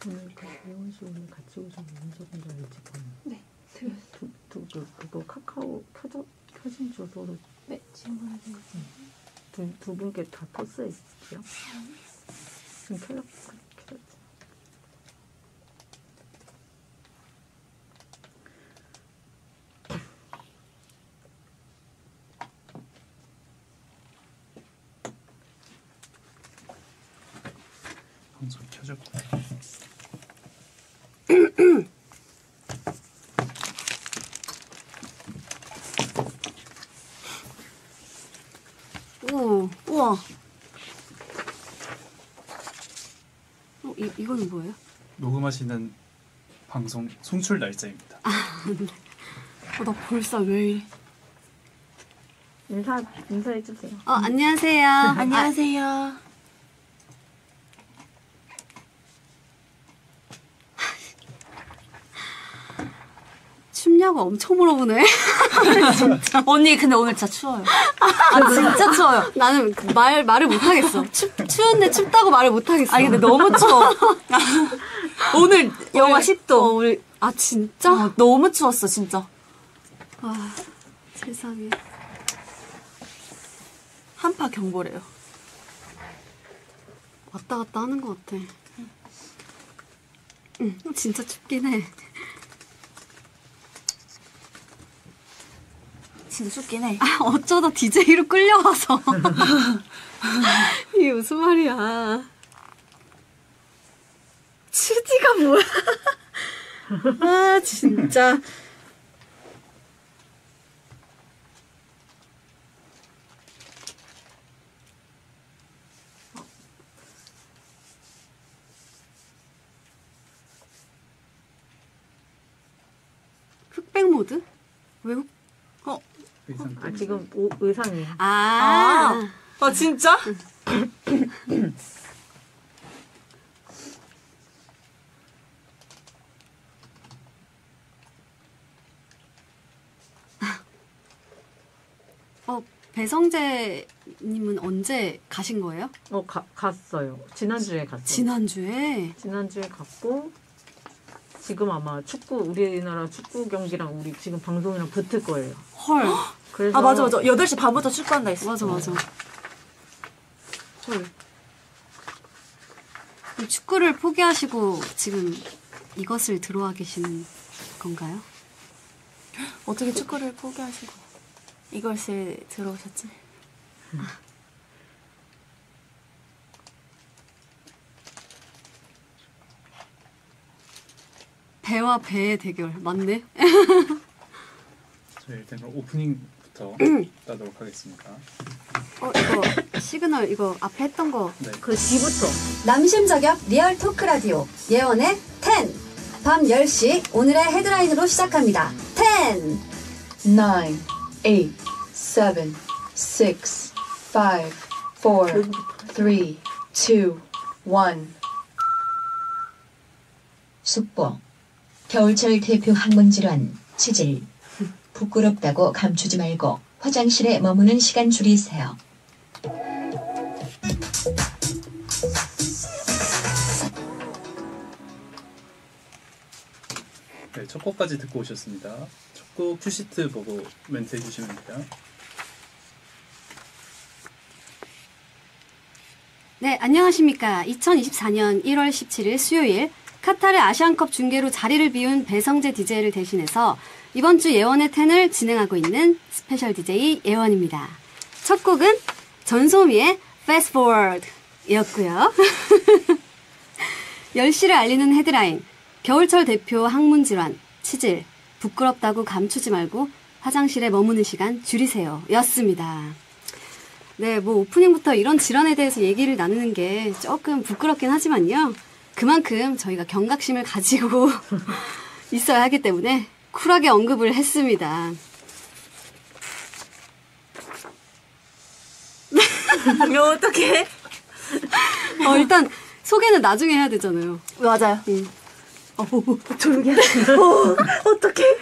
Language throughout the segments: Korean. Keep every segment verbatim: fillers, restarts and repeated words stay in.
오늘 그 예원 씨 오늘 같이 오신 윤서분들 알지? 네. 두, 두, 두, 그거 카카오 켜져, 켜진 주소로. 네, 지금 보내드릴게요. 두, 두 분께 다 토스에 있을게요. 지금 켜졌, 켜졌지. 방송 켜졌고. 오, 우와. 어, 이, 이거는 뭐예요? 녹음하시는 방송 송출 날짜입니다. 아, 네. 어, 나 벌써 왜 이래. 인사, 인사해주세요. 어, 안녕하세요. 안녕하세요. 춥냐고 엄청 물어보네. 진짜. 언니 근데 오늘 진짜 추워요. 아 진짜 추워요. 나는 그 말, 말을 못하겠어. 추, 추운데 춥다고 말을 못하겠어. 아니 근데 너무 추워. 오늘 영하 십 도. 어, 우리, 아, 진짜? 어, 너무 추웠어 진짜. 아, 세상에. 한파 경보래요. 왔다 갔다 하는 것 같아. 응, 진짜 춥긴 해. 진짜 춥긴 해. 아, 어쩌다 디제이로 끌려와서. 이게 무슨 말이야. 추디가 뭐야. 아, 진짜. 흑백 모드? 왜 흑, 어? 의상 아, 지금 오, 의상이에요. 아. 아, 아 진짜? 어, 배성재님은 언제 가신 거예요? 어, 가, 갔어요. 지난주에 갔어요. 지난주에? 지난주에 갔고, 지금 아마 축구, 우리나라 축구 경기랑 우리 지금 방송이랑 붙을 거예요. 헐. 그래서 아 맞아 맞아. 여덟 시 반부터 축구한다 했어. 맞아, 맞아. 헐. 그럼 축구를 포기하시고 지금 이것을 들어와 계시는 건가요? 어떻게 축구를 포기하시고 이것을 들어오셨지? 배와 배의 대결. 맞네? 저희 일단 그럼 오프닝부터 따도록 하겠습니다. 어, 이거 시그널 이거 앞에 했던 거. 네. 그 뒤부터. 남심 저격 리얼 토크 라디오 예원의 텐. 밤 열 시 오늘의 헤드라인으로 시작합니다. 텐. nine, eight, seven, six, five, four, three, two, one. 숙보. 겨울철 대표 항문질환, 치질. 부끄럽다고 감추지 말고 화장실에 머무는 시간 줄이세요. 네, 첫 곡까지 듣고 오셨습니다. 첫 곡 큐시트 보고 멘트 해주시면 됩니다. 네, 안녕하십니까. 이천이십사 년 일월 십칠일 수요일 카타르 아시안컵 중계로 자리를 비운 배성재 디제이를 대신해서 이번 주 예원의 텐을 진행하고 있는 스페셜 디제이 예원입니다. 첫 곡은 전소미의 Fast Forward 이었고요. 열 시를 알리는 헤드라인, 겨울철 대표 항문질환, 치질, 부끄럽다고 감추지 말고 화장실에 머무는 시간 줄이세요 였습니다. 네, 뭐 오프닝부터 이런 질환에 대해서 얘기를 나누는 게 조금 부끄럽긴 하지만요. 그만큼 저희가 경각심을 가지고 있어야 하기 때문에 쿨하게 언급을 했습니다. 이거 어떡해? 어, 일단 소개는 나중에 해야 되잖아요. 맞아요. 응. 어, 조용히 해. 어, 어떡해?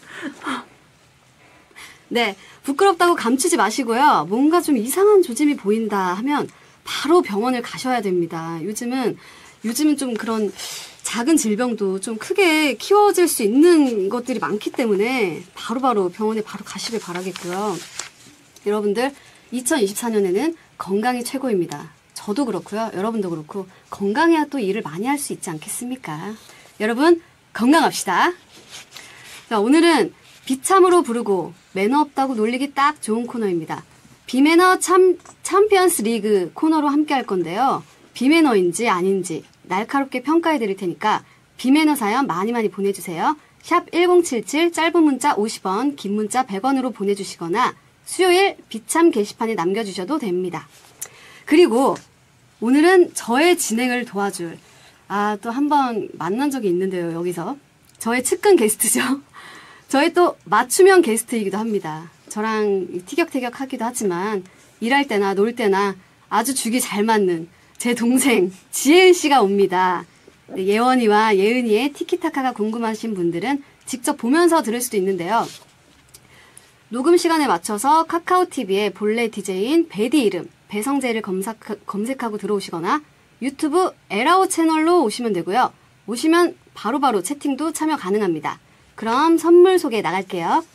네, 부끄럽다고 감추지 마시고요. 뭔가 좀 이상한 조짐이 보인다 하면 바로 병원을 가셔야 됩니다. 요즘은 요즘은 좀 그런 작은 질병도 좀 크게 키워질 수 있는 것들이 많기 때문에 바로바로 병원에 바로 가시길 바라겠고요. 여러분들 이천이십사 년에는 건강이 최고입니다. 저도 그렇고요. 여러분도 그렇고 건강해야 또 일을 많이 할 수 있지 않겠습니까? 여러분 건강합시다. 자, 오늘은 비참으로 부르고 매너 없다고 놀리기 딱 좋은 코너입니다. 비매너 참, 챔피언스 리그 코너로 함께 할 건데요. 비매너인지 아닌지 날카롭게 평가해 드릴 테니까 비매너 사연 많이 많이 보내주세요. 샵 일공칠칠 짧은 문자 오십 원, 긴 문자 백 원으로 보내주시거나 수요일 비참 게시판에 남겨주셔도 됩니다. 그리고 오늘은 저의 진행을 도와줄 아, 또 한 번 만난 적이 있는데요. 여기서 저의 측근 게스트죠. 저의 또 맞춤형 게스트이기도 합니다. 저랑 티격태격 하기도 하지만 일할 때나 놀 때나 아주 죽이 잘 맞는 제 동생 지혜은 씨가 옵니다. 네, 예원이와 예은이의 티키타카가 궁금하신 분들은 직접 보면서 들을 수도 있는데요. 녹음 시간에 맞춰서 카카오티비의 본래 디제이인 베디 이름 배성재를 검색, 검색하고 들어오시거나 유튜브 에라오 채널로 오시면 되고요. 오시면 바로바로 채팅도 참여 가능합니다. 그럼 선물 소개 나갈게요.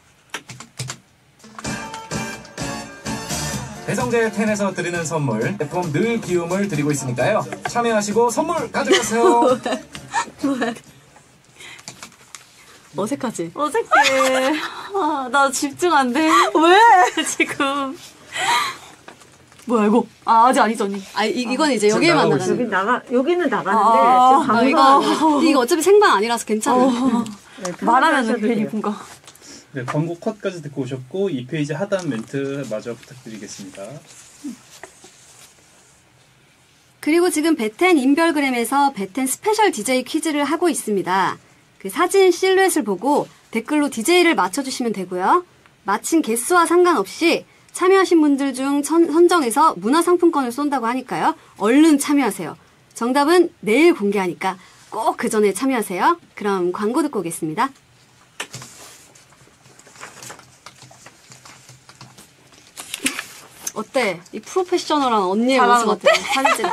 배성재 텐에서 드리는 선물 제품 늘 기움을 드리고 있으니까요. 참여하시고 선물 가져가세요. 어색하지? 어색해. 아, 나 집중 안 돼. 왜? 지금. 뭐야 이거? 아 아직 아니죠 언니. 아 이, 이건 이제 여기에만 나가고 나가는. 여기 나가 여기는 나가는데 아, 지금 아, 방송 이거 이거 어차피 생방 아니라서 괜찮아요. 어, 네, 말하면은 괜히 돼요. 분가. 네, 광고 컷까지 듣고 오셨고 이 페이지 하단 멘트 마저 부탁드리겠습니다. 그리고 지금 베텐 인별그램에서 베텐 스페셜 디제이 퀴즈를 하고 있습니다. 그 사진 실루엣을 보고 댓글로 디제이를 맞춰주시면 되고요. 마친 개수와 상관없이 참여하신 분들 중 천, 선정해서 문화상품권을 쏜다고 하니까요. 얼른 참여하세요. 정답은 내일 공개하니까 꼭 그 전에 참여하세요. 그럼 광고 듣고 오겠습니다. 어때? 이 프로페셔널한 언니의 잘하는 모습 것 어때? 사진 찍어.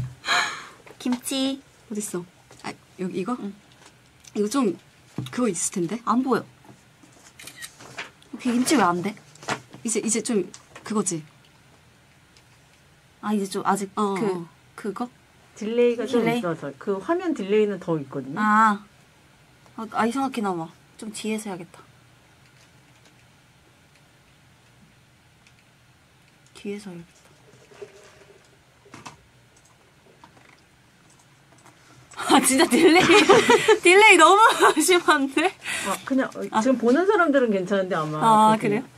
김치 어딨어? 아, 여기 이거? 이거 좀 그거 있을 텐데. 안 보여. 김치 왜 안 돼? 이제 이제 좀 그거지. 아 이제 좀 아직 어, 그 어. 그거? 딜레이가 좀 딜레이? 있어서 그 화면 딜레이는 더 있거든요. 아, 아, 아 이상하게 나와. 좀 뒤에서 해야겠다. 뒤에서 해야겠다. 아 진짜 딜레이 딜레이 너무 심한데? 아, 그냥 어, 지금 보는 사람들은 괜찮은데 아마. 아 그게- 그래요?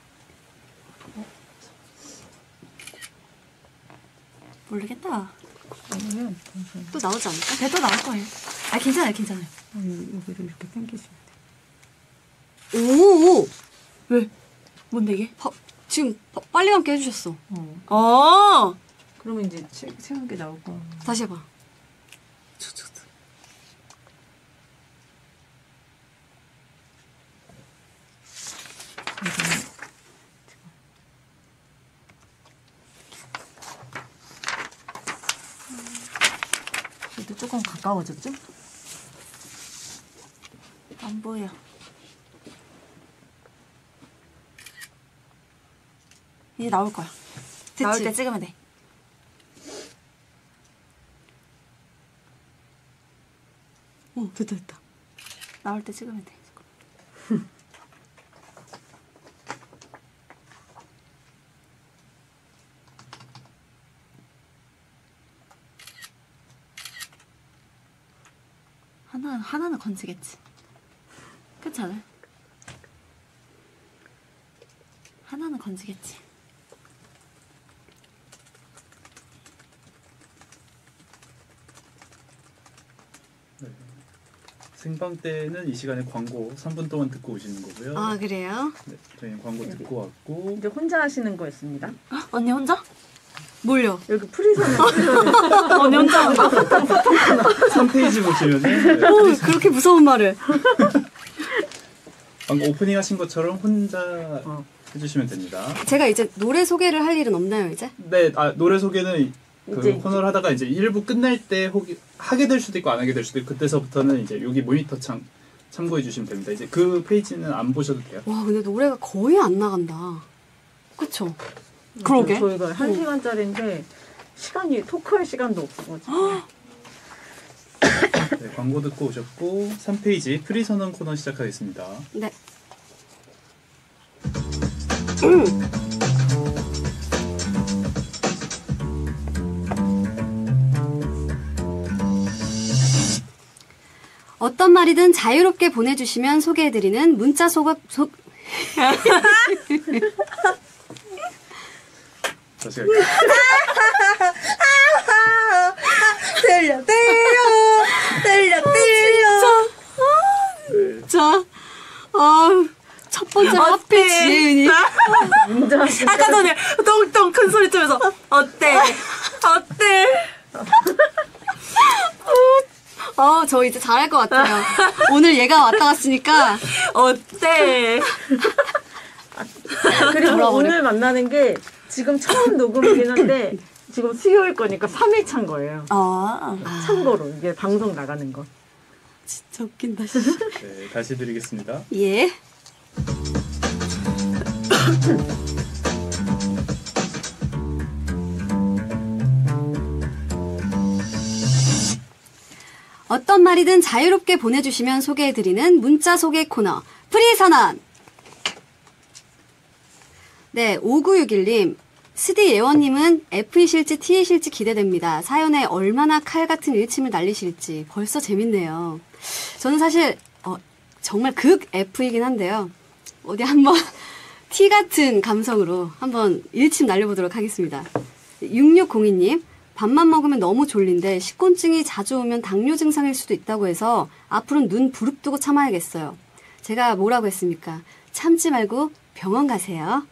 모르겠다. 아니면 또 나오지 않을까? 배도 나올 거예요. 아 괜찮아요, 괜찮아요. 여기를 이렇게 당기시면 돼. 오, 왜? 뭔데 이게? 바, 지금 바, 빨리 감기 해주셨어. 어. 어. 그러면 이제 체, 체온 게 나올 거야. 다시 해봐. 그래도 조금 가까워졌죠? 안 보여. 이제 나올 거야. 됐지? 나올 때 찍으면 돼. 어, 됐다, 됐다. 나올 때 찍으면 돼. 하나 하나는 건지겠지. 그렇지 않아요? 하나는 건지겠지. 네. 생방 때는 이 시간에 광고 삼 분 동안 듣고 오시는 거고요. 아, 그래요? 네, 저희는 광고 듣고 왔고 이제 혼자 하시는 거였습니다. 언니 혼자? 뭘요? 여기 프리선을 언니 혼자? 삼 페이지 보시면은 네, 오, 그렇게 무서운 말을. 방금 오프닝 하신 것처럼 혼자 어. 해주시면 됩니다. 제가 이제 노래 소개를 할 일은 없나요, 이제? 네, 아, 노래 소개는 그 이제 코너를 하다가 이제 일부 끝날 때 혹 하게 될 수도 있고 안 하게 될 수도 있고 그때서부터는 이제 여기 모니터 창 참고해 주시면 됩니다. 이제 그 페이지는 안 보셔도 돼요. 와, 근데 노래가 거의 안 나간다. 그쵸? 그러게. 저희가 한 시간짜리인데 시간이 토크할 시간도 없어가지고. 네, 광고 듣고 오셨고 삼 페이지 프리선언 코너 시작하겠습니다. 네. 어떤 말이든 자유롭게 보내주시면 소개해드리는 문자 소각 소. 다시 갈게요. 때려, 때려, 때려, 때려. 네. 진짜. 아, 첫 번째 하필 지혜은이. 문자 아까 전에 똥똥 큰 소리 치면서 어때? 어때? 어, 저 이제 잘할 것 같아요. 오늘 얘가 왔다 갔으니까. 어때? 그리고 돌아버려. 오늘 만나는 게 지금 처음 녹음이긴 한데 지금 수요일 거니까 삼 일 차인 거예요. 아, 참고로 이게 방송 나가는 거. 진짜 웃긴다, 씨. 네, 다시 드리겠습니다. 예. 어떤 말이든 자유롭게 보내주시면 소개해드리는 문자 소개 코너 프리선언. 네, 오구육일 님. 스디 예원님은 F이실지 T이실지 기대됩니다. 사연에 얼마나 칼 같은 일침을 날리실지 벌써 재밌네요. 저는 사실 어, 정말 극 F이긴 한데요. 어디 한번 T 같은 감성으로 한번 일침 날려보도록 하겠습니다. 육육공이 님. 밥만 먹으면 너무 졸린데 식곤증이 자주 오면 당뇨 증상일 수도 있다고 해서 앞으로는 눈 부릅뜨고 참아야겠어요. 제가 뭐라고 했습니까? 참지 말고 병원 가세요.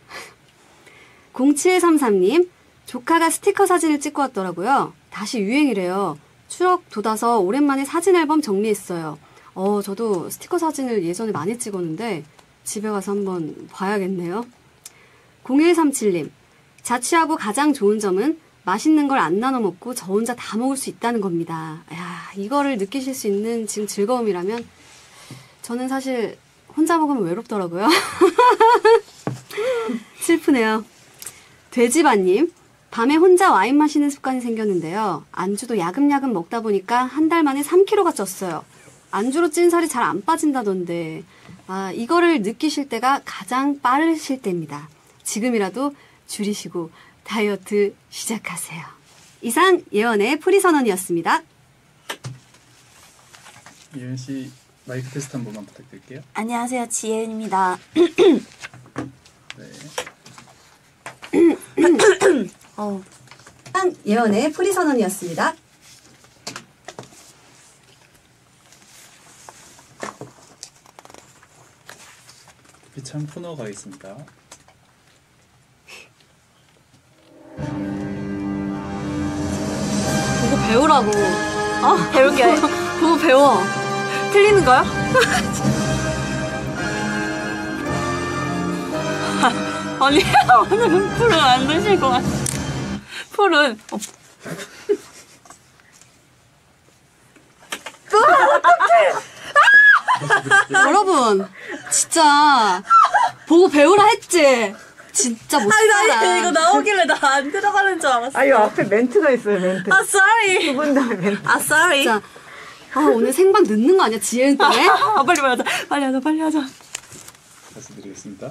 공칠삼삼 님. 조카가 스티커 사진을 찍고 왔더라고요. 다시 유행이래요. 추억 돋아서 오랜만에 사진 앨범 정리했어요. 어, 저도 스티커 사진을 예전에 많이 찍었는데 집에 가서 한번 봐야겠네요. 공일삼칠 님. 자취하고 가장 좋은 점은 맛있는 걸 안 나눠 먹고 저 혼자 다 먹을 수 있다는 겁니다. 야, 이거를 느끼실 수 있는 지금 즐거움이라면 저는 사실 혼자 먹으면 외롭더라고요. 슬프네요. 돼지바님, 밤에 혼자 와인 마시는 습관이 생겼는데요. 안주도 야금야금 먹다 보니까 한 달 만에 삼 킬로그램가 쪘어요. 안주로 찐 살이 잘 안 빠진다던데, 아, 이거를 느끼실 때가 가장 빠르실 때입니다. 지금이라도 줄이시고 다이어트 시작하세요. 이상 예원의 프리선언이었습니다. 예은 씨 마이크 테스트 한 번만 부탁드릴게요. 안녕하세요, 지혜은입니다. 네. 어, 이상 예원의 프리선언이었습니다. 비참 코너 가겠습니다. 보고 배우라고. 어, 배운 게 보고 배워. 틀리는 거요? 아니, 오늘은 풀은 안 드실 것 같아. 풀은 어, 여러분, 진짜 보고 배우라 했지. 진짜 못 아니, 살아. 나 이거 나오길래 나 안 들어가는 줄 알았어. 아, 이 앞에 멘트가 있어요, 멘트. 아, sorry. 두 분 다 멘트. 아, sorry. 진짜. 아, 오늘 생방 늦는 거 아니야, 지혜은 때문에? 아, 빨리 빨리 하자. 빨리 하자, 빨리 하자. 다시 드리겠습니다.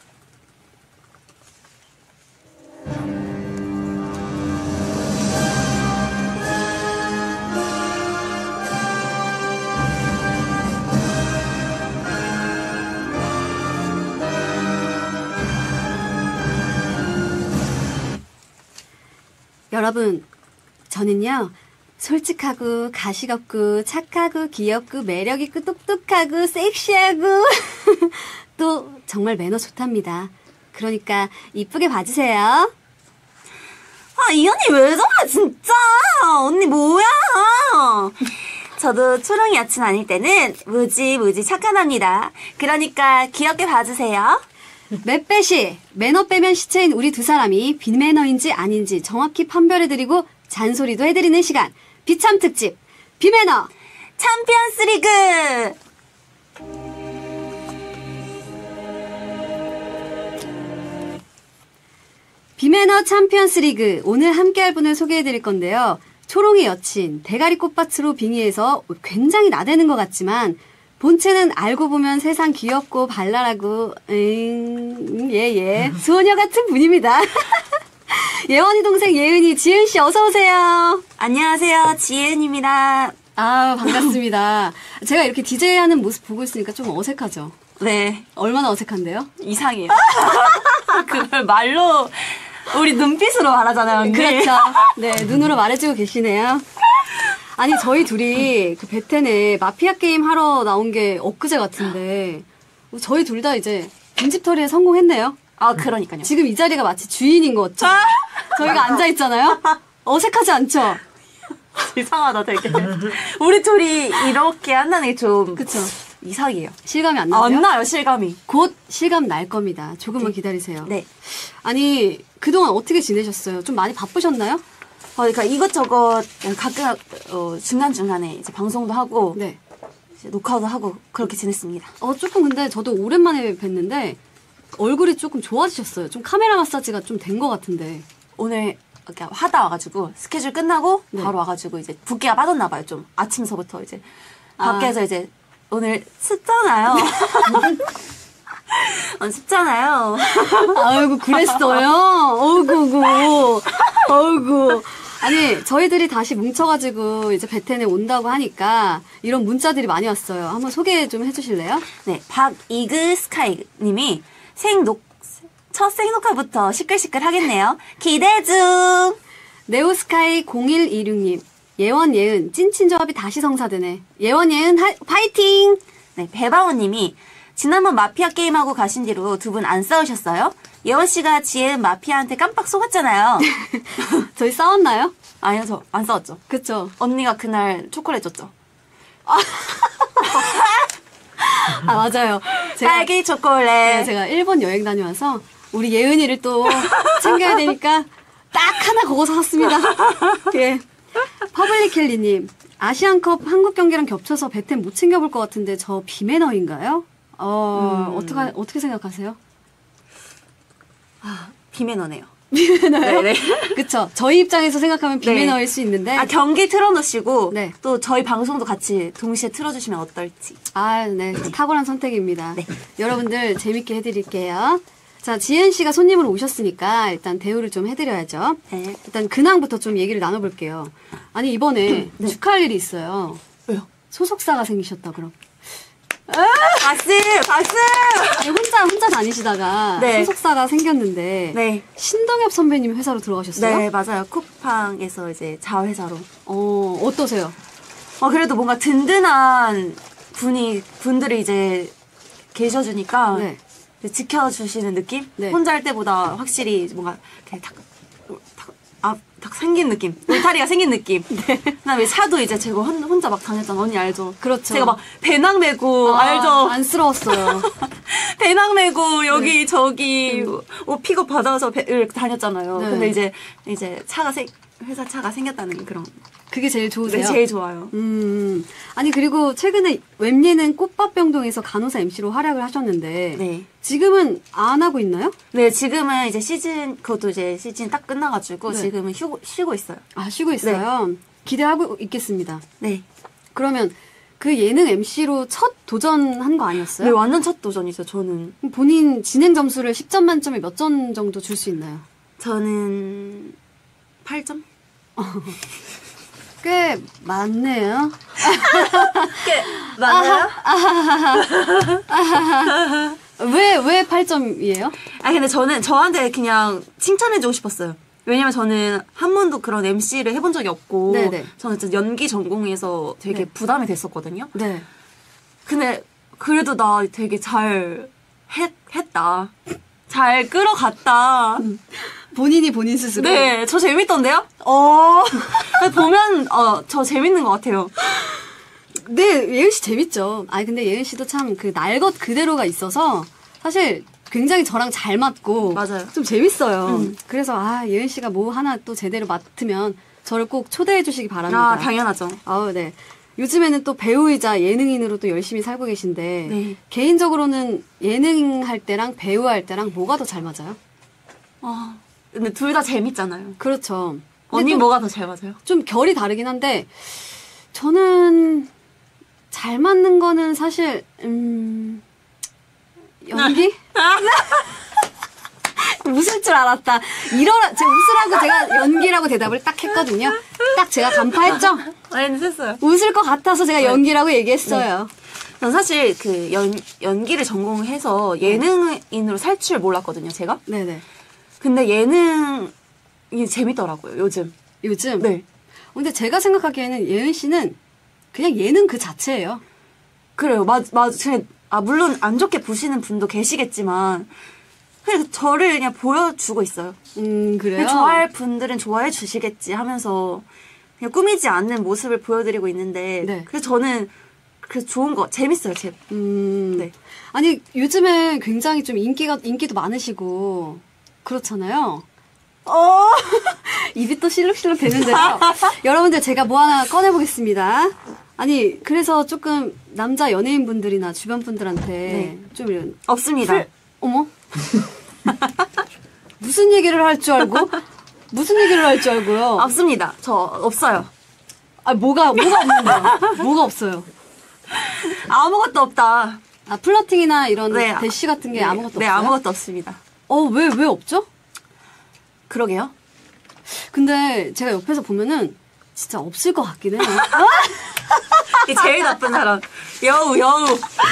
여러분, 저는요, 솔직하고, 가식 없고, 착하고, 귀엽고, 매력있고, 똑똑하고, 섹시하고, 또, 정말 매너 좋답니다. 그러니까, 이쁘게 봐주세요. 아, 이 언니 왜 저래, 진짜. 언니 뭐야. 저도 초롱이 여친 아닐 때는 무지 무지 착한 언니다. 그러니까 귀엽게 봐주세요. 맷배시, 매너 빼면 시체인 우리 두 사람이 비매너인지 아닌지 정확히 판별해드리고 잔소리도 해드리는 시간. 비참 특집. 비매너 챔피언스 리그! 비매너 챔피언스 리그. 오늘 함께할 분을 소개해드릴 건데요. 초롱의 여친, 대가리 꽃밭으로 빙의해서 굉장히 나대는 것 같지만 본체는 알고 보면 세상 귀엽고 발랄하고 음, 예예 소녀 같은 분입니다. 예원이 동생 예은이, 지은씨 어서오세요. 안녕하세요, 지은입니다. 아 반갑습니다. 제가 이렇게 디제이하는 모습 보고 있으니까 좀 어색하죠? 네, 얼마나 어색한데요? 이상해요. 그걸 말로, 우리 눈빛으로 말하잖아요, 언니. 그렇죠. 네, 눈으로 말해주고 계시네요. 아니, 저희 둘이 그 베텐에 마피아 게임 하러 나온 게 엊그제 같은데, 저희 둘 다 이제 빈집털이에 성공했네요. 아, 그러니까요. 지금 이 자리가 마치 주인인 것 같죠? 저희가 앉아있잖아요? 어색하지 않죠? 이상하다, 되게. 우리 둘이 이렇게 한다는 게 좀. 그쵸. 이상해요. 실감이 안 안 나요? 나요, 실감이. 곧 실감 날 겁니다. 조금만 네. 기다리세요. 네. 아니, 그동안 어떻게 지내셨어요? 좀 많이 바쁘셨나요? 어, 그러니까 이것저것 가끔 어, 중간중간에 이제 방송도 하고 네. 이제 녹화도 하고 그렇게 지냈습니다. 어, 조금 근데 저도 오랜만에 뵀는데 얼굴이 조금 좋아지셨어요. 좀 카메라 마사지가 좀 된 것 같은데. 오늘 이렇게 하다 와가지고 스케줄 끝나고 네. 바로 와가지고 이제 붓기가 빠졌나 봐요. 좀 아침서부터 이제 아. 밖에서 이제 오늘 습잖아요. 어, 습잖아요. 아이고 그랬어요. 어이구 어이구. 아니 저희들이 다시 뭉쳐가지고 이제 베텐에 온다고 하니까 이런 문자들이 많이 왔어요. 한번 소개 좀 해주실래요? 네, 박이그 스카이님이 생녹 첫 생녹화부터 시끌시끌 하겠네요. 기대 중. 네오스카이 공일이육님 예원 예은 찐친 조합이 다시 성사되네. 예원 예은 하, 파이팅. 네, 배바오님이 지난번 마피아 게임하고 가신 뒤로 두 분 안 싸우셨어요? 예원 씨가 지혜은 마피아한테 깜빡 속았잖아요. 저희 싸웠나요? 아니요, 저 안 싸웠죠. 그쵸. 언니가 그날 초콜릿 줬죠. 아 맞아요. 제가, 딸기 초콜릿. 네, 제가 일본 여행 다녀와서 우리 예은이를 또 챙겨야 되니까 딱 하나 그거 사왔습니다. 예. 퍼블릭켈리님 아시안컵 한국 경기랑 겹쳐서 베텐 못 챙겨볼 것 같은데 저 비매너인가요? 어 음. 어떻게 어떻게 생각하세요? 아, 비매너네요. 비매너요? 네네. 그쵸. 저희 입장에서 생각하면 비매너일 수 있는데. 아, 경기 틀어놓으시고 네. 또 저희 방송도 같이 동시에 틀어주시면 어떨지. 아, 네. 탁월한 선택입니다. 네. 여러분들 재밌게 해드릴게요. 자, 지은 씨가 손님으로 오셨으니까 일단 대우를 좀 해드려야죠. 네. 일단 근황부터 좀 얘기를 나눠볼게요. 아니, 이번에 네. 축하할 일이 있어요. 왜요? 소속사가 생기셨다, 그럼. 박수! 박수! 아니, 혼자, 혼자 다니시다가 네. 소속사가 생겼는데. 네. 신동엽 선배님 회사로 들어가셨어요? 네, 맞아요. 쿠팡에서 이제 자회사로. 어, 어떠세요? 어, 그래도 뭔가 든든한 분이, 분들이 이제 계셔주니까. 네. 지켜주시는 느낌? 네. 혼자 할 때보다 확실히 뭔가 이렇게 탁, 탁, 아, 탁 생긴 느낌. 울타리가 생긴 느낌. 네. 그다음에 차도 이제 제가 혼, 혼자 막 다녔잖아. 언니 알죠? 그렇죠. 제가 막 배낭 메고 아, 알죠? 안쓰러웠어요. 배낭 메고 여기 저기 옷 픽업 받아서 배를 다녔잖아요. 네. 근데 이제 이제 차가 생 회사 차가 생겼다는 그런. 그게 제일 좋으세요? 네, 제일 좋아요. 음, 아니 그리고 최근에 웹예능 꽃밥병동에서 간호사 엠씨로 활약을 하셨는데 네. 지금은 안 하고 있나요? 네, 지금은 이제 시즌 그것도 이제 시즌 딱 끝나가지고 네. 지금은 휴고 쉬고 있어요. 아 쉬고 있어요. 기대하고 있겠습니다. 네. 그러면 그 예능 엠씨로 첫 도전한 거 아니었어요? 네, 완전 첫 도전이죠. 저는 그럼 본인 진행 점수를 십 점 만점에 몇 점 정도 줄 수 있나요? 저는 팔 점? 꽤 많네요. 꽤 맞나요? 왜, 왜 팔 점이에요? 아 근데 저는 저한테 그냥 칭찬해주고 싶었어요. 왜냐면 저는 한 번도 그런 엠씨를 해본 적이 없고 네네. 저는 진짜 연기 전공에서 되게 네. 부담이 됐었거든요. 네. 근데 그래도 나 되게 잘 했, 했다. 잘 끌어갔다. 본인이 본인 스스로? 네, 저 재밌던데요? 어. 보면, 어, 저 재밌는 것 같아요. 네, 예은 씨 재밌죠. 아니, 근데 예은 씨도 참 그 날 것 그대로가 있어서 사실 굉장히 저랑 잘 맞고. 맞아요. 좀 재밌어요. 음. 그래서, 아, 예은 씨가 뭐 하나 또 제대로 맡으면 저를 꼭 초대해 주시기 바랍니다. 아, 당연하죠. 아우, 네. 요즘에는 또 배우이자 예능인으로 또 열심히 살고 계신데 네. 개인적으로는 예능 할 때랑 배우 할 때랑 뭐가 더 잘 맞아요? 아, 근데 둘 다 재밌잖아요. 그렇죠. 언니 또 뭐가 더 잘 맞아요? 좀 결이 다르긴 한데 저는 잘 맞는 거는 사실 음 연기? 웃을 줄 알았다. 이러라, 제가 웃으라고 제가 연기라고 대답을 딱 했거든요. 딱 제가 간파했죠? 아니, 했어요. 웃을 것 같아서 제가 연기라고 얘기했어요. 전 사실 그 연, 연기를 전공해서 예능인으로 살 줄 몰랐거든요, 제가. 네네. 근데 예능이 재밌더라고요, 요즘. 요즘? 네. 근데 제가 생각하기에는 예은 씨는 그냥 예능 그 자체예요. 그래요. 맞, 맞, 그냥, 아, 물론 안 좋게 보시는 분도 계시겠지만, 그냥 저를 그냥 보여주고 있어요. 음, 그래요? 그냥 좋아할 분들은 좋아해 주시겠지 하면서, 그냥 꾸미지 않는 모습을 보여드리고 있는데, 네. 그래서 저는, 그래서 좋은 거, 재밌어요, 제. 음. 네. 아니, 요즘에 굉장히 좀 인기가, 인기도 많으시고, 그렇잖아요. 어! 입이 또 실룩실룩 되는데요. 여러분들 제가 뭐 하나 꺼내보겠습니다. 아니, 그래서 조금 남자 연예인분들이나 주변 분들한테 네. 좀 이런. 없습니다. 풀- 어머? 무슨 얘기를 할 줄 알고? 무슨 얘기를 할 줄 알고요? 없습니다. 저, 없어요. 아, 뭐가, 뭐가 없는 거야? 뭐가 없어요? 아무것도 없다. 아, 플러팅이나 이런 네. 대시 같은 게 네, 아무것도 네, 없어요? 아무것도 없습니다. 어, 왜, 왜 없죠? 그러게요. 근데 제가 옆에서 보면은 진짜 없을 것 같긴 해요. 이 제일 나쁜 사람. 여우, 여우.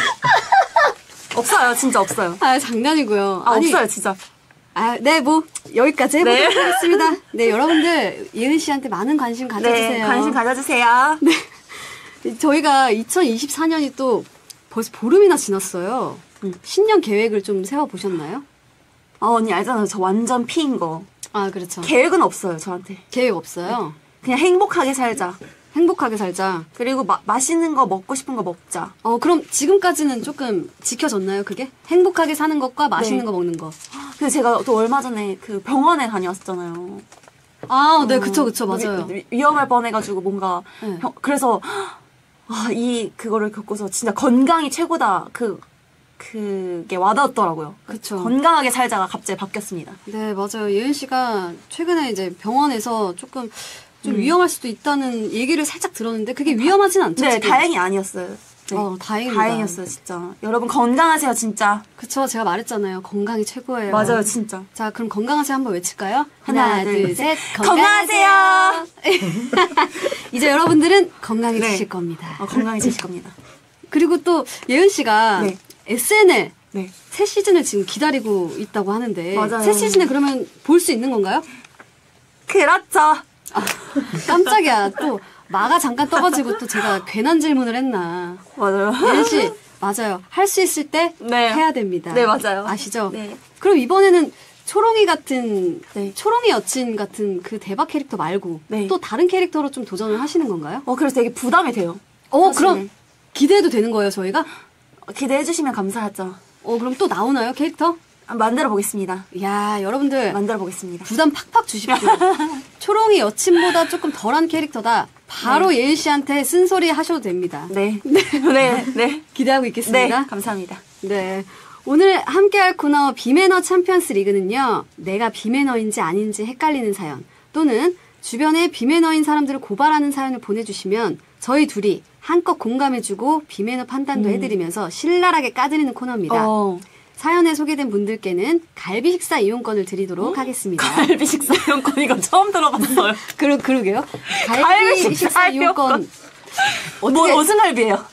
없어요, 진짜 없어요. 아, 장난이고요. 아, 아니, 없어요, 진짜. 아, 네, 뭐, 여기까지 해보도록 네. 하겠습니다. 네, 여러분들, 예은 씨한테 많은 관심 가져주세요. 네, 관심 가져주세요. 네. 저희가 이천이십사 년이 또 벌써 보름이나 지났어요. 음. 신년 계획을 좀 세워보셨나요? 아, 언니 알잖아요. 저 완전 피인 거. 아, 그렇죠. 계획은 없어요, 저한테. 계획 없어요. 그냥 행복하게 살자. 행복하게 살자. 그리고 마, 맛있는 거 먹고 싶은 거 먹자. 어, 그럼 지금까지는 조금 지켜졌나요, 그게? 행복하게 사는 것과 맛있는 네. 거 먹는 거. 근데 제가 또 얼마 전에 그 병원에 다녀왔었잖아요. 아, 네, 어, 그쵸, 그쵸, 맞아요. 위, 위험할 뻔해가지고 뭔가 네. 병- 그래서 아, 이 그거를 겪고서 진짜 건강이 최고다. 그 그게 와닿았더라고요. 그쵸. 건강하게 살자가 갑자기 바뀌었습니다. 네, 맞아요. 예은 씨가 최근에 이제 병원에서 조금 좀 음. 위험할 수도 있다는 얘기를 살짝 들었는데 그게 위험하진 않죠? 네, 지금? 다행히 아니었어요. 네. 어, 다행입니다. 다행이었어요, 진짜. 여러분 건강하세요, 진짜. 그쵸, 제가 말했잖아요. 건강이 최고예요. 맞아요, 진짜. 자, 그럼 건강하세요 한번 외칠까요? 하나, 둘, 셋. 건강하세요. 이제 여러분들은 건강해지실 네. 겁니다. 어, 건강해지실 겁니다. 그리고 또 예은 씨가 네. 에스엔엘 네. 새 시즌을 지금 기다리고 있다고 하는데 맞아요. 새 시즌에 그러면 볼 수 있는 건가요? 그렇죠. 아, 깜짝이야. 또 마가 잠깐 떠가지고 또 제가 괜한 질문을 했나. 맞아요. 예은 씨, 맞아요. 할 수 있을 때 네. 해야 됩니다. 네, 맞아요. 아시죠? 네. 그럼 이번에는 초롱이 같은 네. 초롱이 여친 같은 그 대박 캐릭터 말고 네. 또 다른 캐릭터로 좀 도전을 하시는 건가요? 어, 그래서 되게 부담이 돼요. 어, 사실. 그럼 기대해도 되는 거예요, 저희가? 기대해주시면 감사하죠. 어, 그럼 또 나오나요, 캐릭터? 만들어 보겠습니다. 야, 여러분들 만들어 보겠습니다. 부담 팍팍 주십시오. 초롱이 여친보다 조금 덜한 캐릭터다. 바로 예은 씨한테 쓴소리 하셔도 됩니다. 네. 네. 네. 기대하고 네. 있겠습니다. 감사합니다. 네. 오늘 함께할 코너 비매너 챔피언스 리그는요. 내가 비매너인지 아닌지 헷갈리는 사연 또는 주변에 비매너인 사람들을 고발하는 사연을 보내주시면 저희 둘이 한껏 공감해주고 비매너 판단도 음. 해드리면서 신랄하게 까드리는 코너입니다. 어. 사연에 소개된 분들께는 갈비 식사 이용권을 드리도록 하겠습니다. 갈비 식사 이용권 이거 처음 들어봤어요. 그러, 그러게요. 갈비, 갈비 식사, 식사 이용권. 뭐 무슨 갈비예요?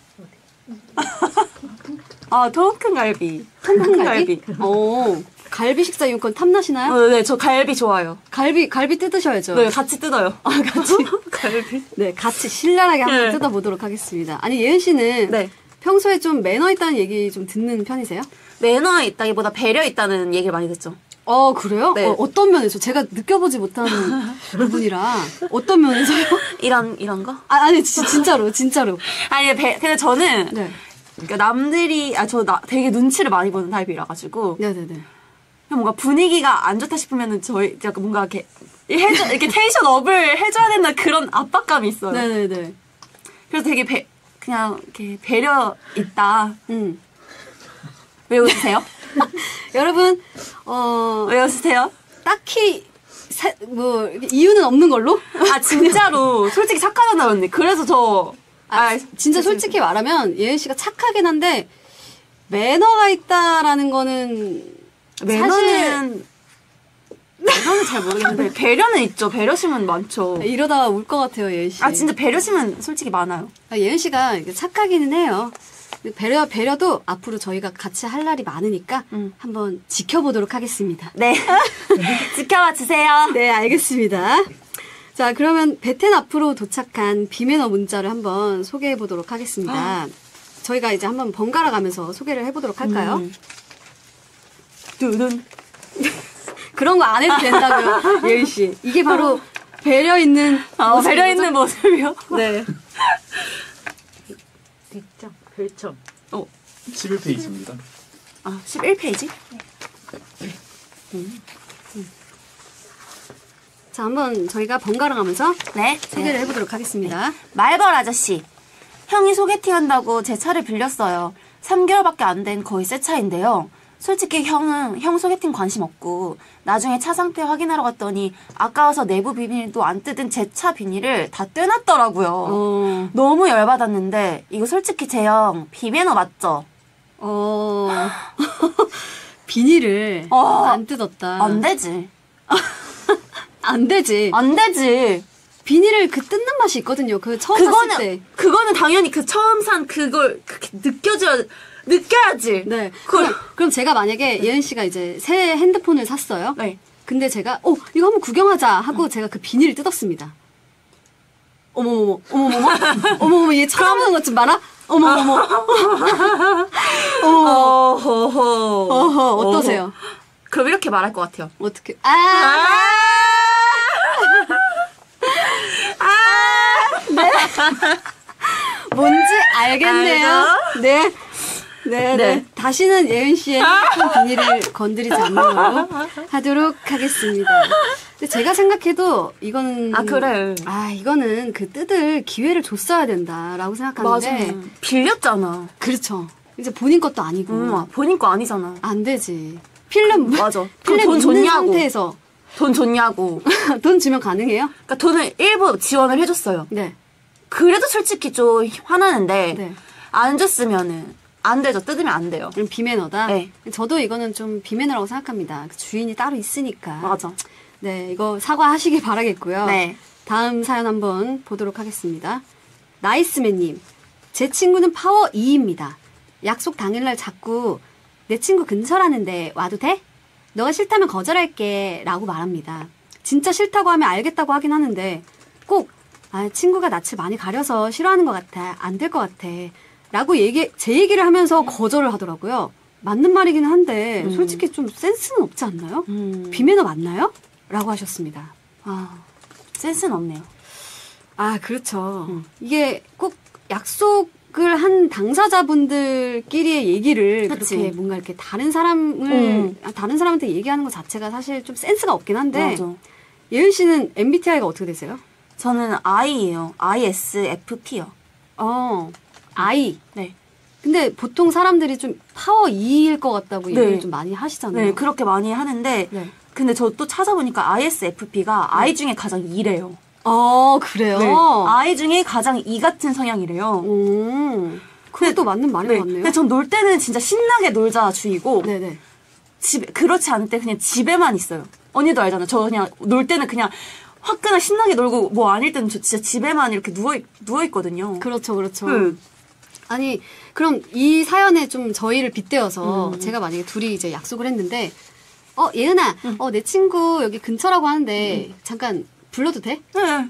아, 통큰 갈비. 통큰 갈비. 어, 갈비 식사 이용권 탐나시나요? 어, 네, 저 갈비 좋아요. 갈비, 갈비 뜯으셔야죠. 네, 같이 뜯어요. 아, 같이? 갈비. 네, 같이 신랄하게 한번 네. 뜯어보도록 하겠습니다. 아니, 예은 씨는 네. 평소에 좀 매너 있다는 얘기 좀 듣는 편이세요? 매너 있다기보다 배려 있다는 얘기를 많이 듣죠. 어, 그래요? 네. 어, 어떤 면에서? 제가 느껴보지 못하는 부분이라. 어떤 면에서요? 이런, 이런 거? 아, 아니, 지, 진짜로, 진짜로. 아니, 배, 근데 저는, 네. 그러니까 남들이, 아, 저 나, 되게 눈치를 많이 보는 타입이라가지고, 네네네. 그냥 뭔가 분위기가 안 좋다 싶으면은 저희, 약간 뭔가 이렇게, 해줘, 이렇게 텐션 업을 해줘야 된다 그런 압박감이 있어요. 네네네. 그래서 되게 배, 그냥 이렇게 배려 있다. 음. 왜 웃으세요? 여러분, 어, 왜 웃으세요? 딱히, 사, 뭐, 이유는 없는 걸로? 아, 진짜로. 솔직히 착하잖아, 언니. 그래서 저. 아, 아, 진짜 솔직히 말하면, 예은 씨가 착하긴 한데, 매너가 있다라는 거는, 매너는, 사실, 매너는 잘 모르겠는데, 배려는 있죠. 배려심은 많죠. 이러다가 울 것 같아요, 예은 씨. 아, 진짜 배려심은 솔직히 많아요. 아, 예은 씨가 착하기는 해요. 배려, 배려도 앞으로 저희가 같이 할 날이 많으니까 음. 한번 지켜보도록 하겠습니다. 네. 지켜봐 주세요. 네, 알겠습니다. 자, 그러면 베텐 앞으로 도착한 비매너 문자를 한번 소개해 보도록 하겠습니다. 아. 저희가 이제 한번 번갈아 가면서 소개를 해보도록 할까요? 음. 두둔. 그런 거 안 해도 된다고요, 예은 씨. 이게 바로 배려 있는 어, 모습인 배려 거죠? 있는 모습이요? 네. 뒷장, 별점. 어. 십일 페이지입니다. 아, 십일 페이지? 음. 음. 자, 한번 저희가 번갈아 가면서 네. 소개를 네. 해보도록 하겠습니다. 말벌 아저씨. 형이 소개팅 한다고 제 차를 빌렸어요. 삼 개월밖에 안 된 거의 새 차인데요. 솔직히 형은 형 소개팅 관심 없고 나중에 차 상태 확인하러 갔더니 아까워서 내부 비닐도 안 뜯은 제 차 비닐을 다 떼놨더라고요. 어. 너무 열받았는데 이거 솔직히 제 형 비매너 맞죠? 어. 비닐을 어. 안 뜯었다. 안 되지. 안 되지. 안 되지. 비닐을 그 뜯는 맛이 있거든요. 그 처음 그거는 샀을 때. 그거는 당연히 그 처음 산 그걸 그렇게 느껴줘야 느껴야지. 네. 그걸 그럼, 그럼 제가 만약에 예은 씨가 이제 새 핸드폰을 샀어요. 네. 근데 제가 어 이거 한번 구경하자 하고 음. 제가 그 비닐을 뜯었습니다. 어머머머, 어머머머, 어머머머 얘 쳐다보는 것 좀 봐라. 어머머머, 어머, 어허허. 어허 어떠세요? 그럼 이렇게 말할 것 같아요. 어떻게? 아, 아, 네. 뭔지 알겠네요. 알죠? 네. 네, 네, 네. 다시는 예은 씨의 핸드폰 비닐을 건드리지 않는 걸로 하도록 하겠습니다. 근데 제가 생각해도 이거는 아, 그래. 아, 이거는 그 뜯을 기회를 줬어야 된다라고 생각하는데 맞아. 빌렸잖아. 그렇죠. 이제 본인 것도 아니고 음, 본인 거 아니잖아. 안 되지. 필름 맞아. 필름 돈 있는 줬냐고. 상태에서 돈 줬냐고. 돈 주면 가능해요? 그러니까 돈을 일부 지원을 해줬어요. 네. 그래도 솔직히 좀 화나는데 네. 안 줬으면은 안 되죠. 뜯으면 안 돼요. 그럼 비매너다? 네. 저도 이거는 좀 비매너라고 생각합니다. 그 주인이 따로 있으니까. 맞아. 네, 이거 사과하시길 바라겠고요. 네. 다음 사연 한번 보도록 하겠습니다. 나이스맨님, 제 친구는 파워 이입니다. 약속 당일날 자꾸 내 친구 근처라는데 와도 돼? 너가 싫다면 거절할게 라고 말합니다. 진짜 싫다고 하면 알겠다고 하긴 하는데 꼭 아, 친구가 낯을 많이 가려서 싫어하는 것 같아. 안 될 것 같아. 라고 얘기, 제 얘기를 하면서 거절을 하더라고요. 맞는 말이기는 한데 음. 솔직히 좀 센스는 없지 않나요? 음. 비매너 맞나요? 라고 하셨습니다. 아, 센스는 없네요. 아, 그렇죠. 음. 이게 꼭 약속을 한 당사자분들끼리의 얘기를 그치. 그렇게 뭔가 이렇게 다른 사람을, 음. 다른 사람한테 얘기하는 것 자체가 사실 좀 센스가 없긴 한데. 맞아. 예은 씨는 엠비티아이가 어떻게 되세요? 저는 I예요. 아이에스에프피요. 어, I. 네. 근데 보통 사람들이 좀 파워 이일 것 같다고 얘기를 네. 좀 많이 하시잖아요. 네, 그렇게 많이 하는데 네. 근데 저 또 찾아보니까 아이에스에프피가 I 중에 가장 E래요. 어, 그래요? 네. I 중에 가장 E 같은 성향이래요. 오, 그것도 맞는 말인 네. 것 같네요. 근데 전 놀 때는 진짜 신나게 놀자 주의고 네네. 집 그렇지 않을 때 그냥 집에만 있어요. 언니도 알잖아요. 저 그냥 놀 때는 그냥 화끈하게 신나게 놀고 뭐 아닐 때는 저 진짜 집에만 이렇게 누워 누워 있거든요. 그렇죠, 그렇죠. 그, 아니, 그럼 이 사연에 좀 저희를 빗대어서 음. 제가 만약에 둘이 이제 약속을 했는데, 어, 예은아, 음. 어, 내 친구 여기 근처라고 하는데, 잠깐 불러도 돼? 네.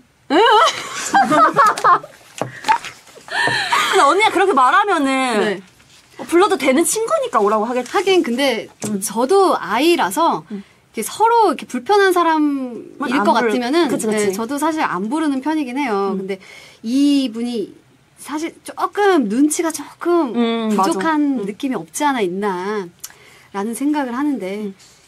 근데 언니가 그렇게 말하면은 네. 어, 불러도 되는 친구니까 오라고 하겠지. 하긴, 근데 음. 저도 아이라서, 이렇게 서로 이렇게 불편한 사람일 안 것 부를- 같으면은, 그치, 그치. 네, 저도 사실 안 부르는 편이긴 해요. 음. 근데 이분이 사실 조금 눈치가 조금 음, 부족한 맞아. 음. 느낌이 없지 않아 있나, 라는 생각을 하는데,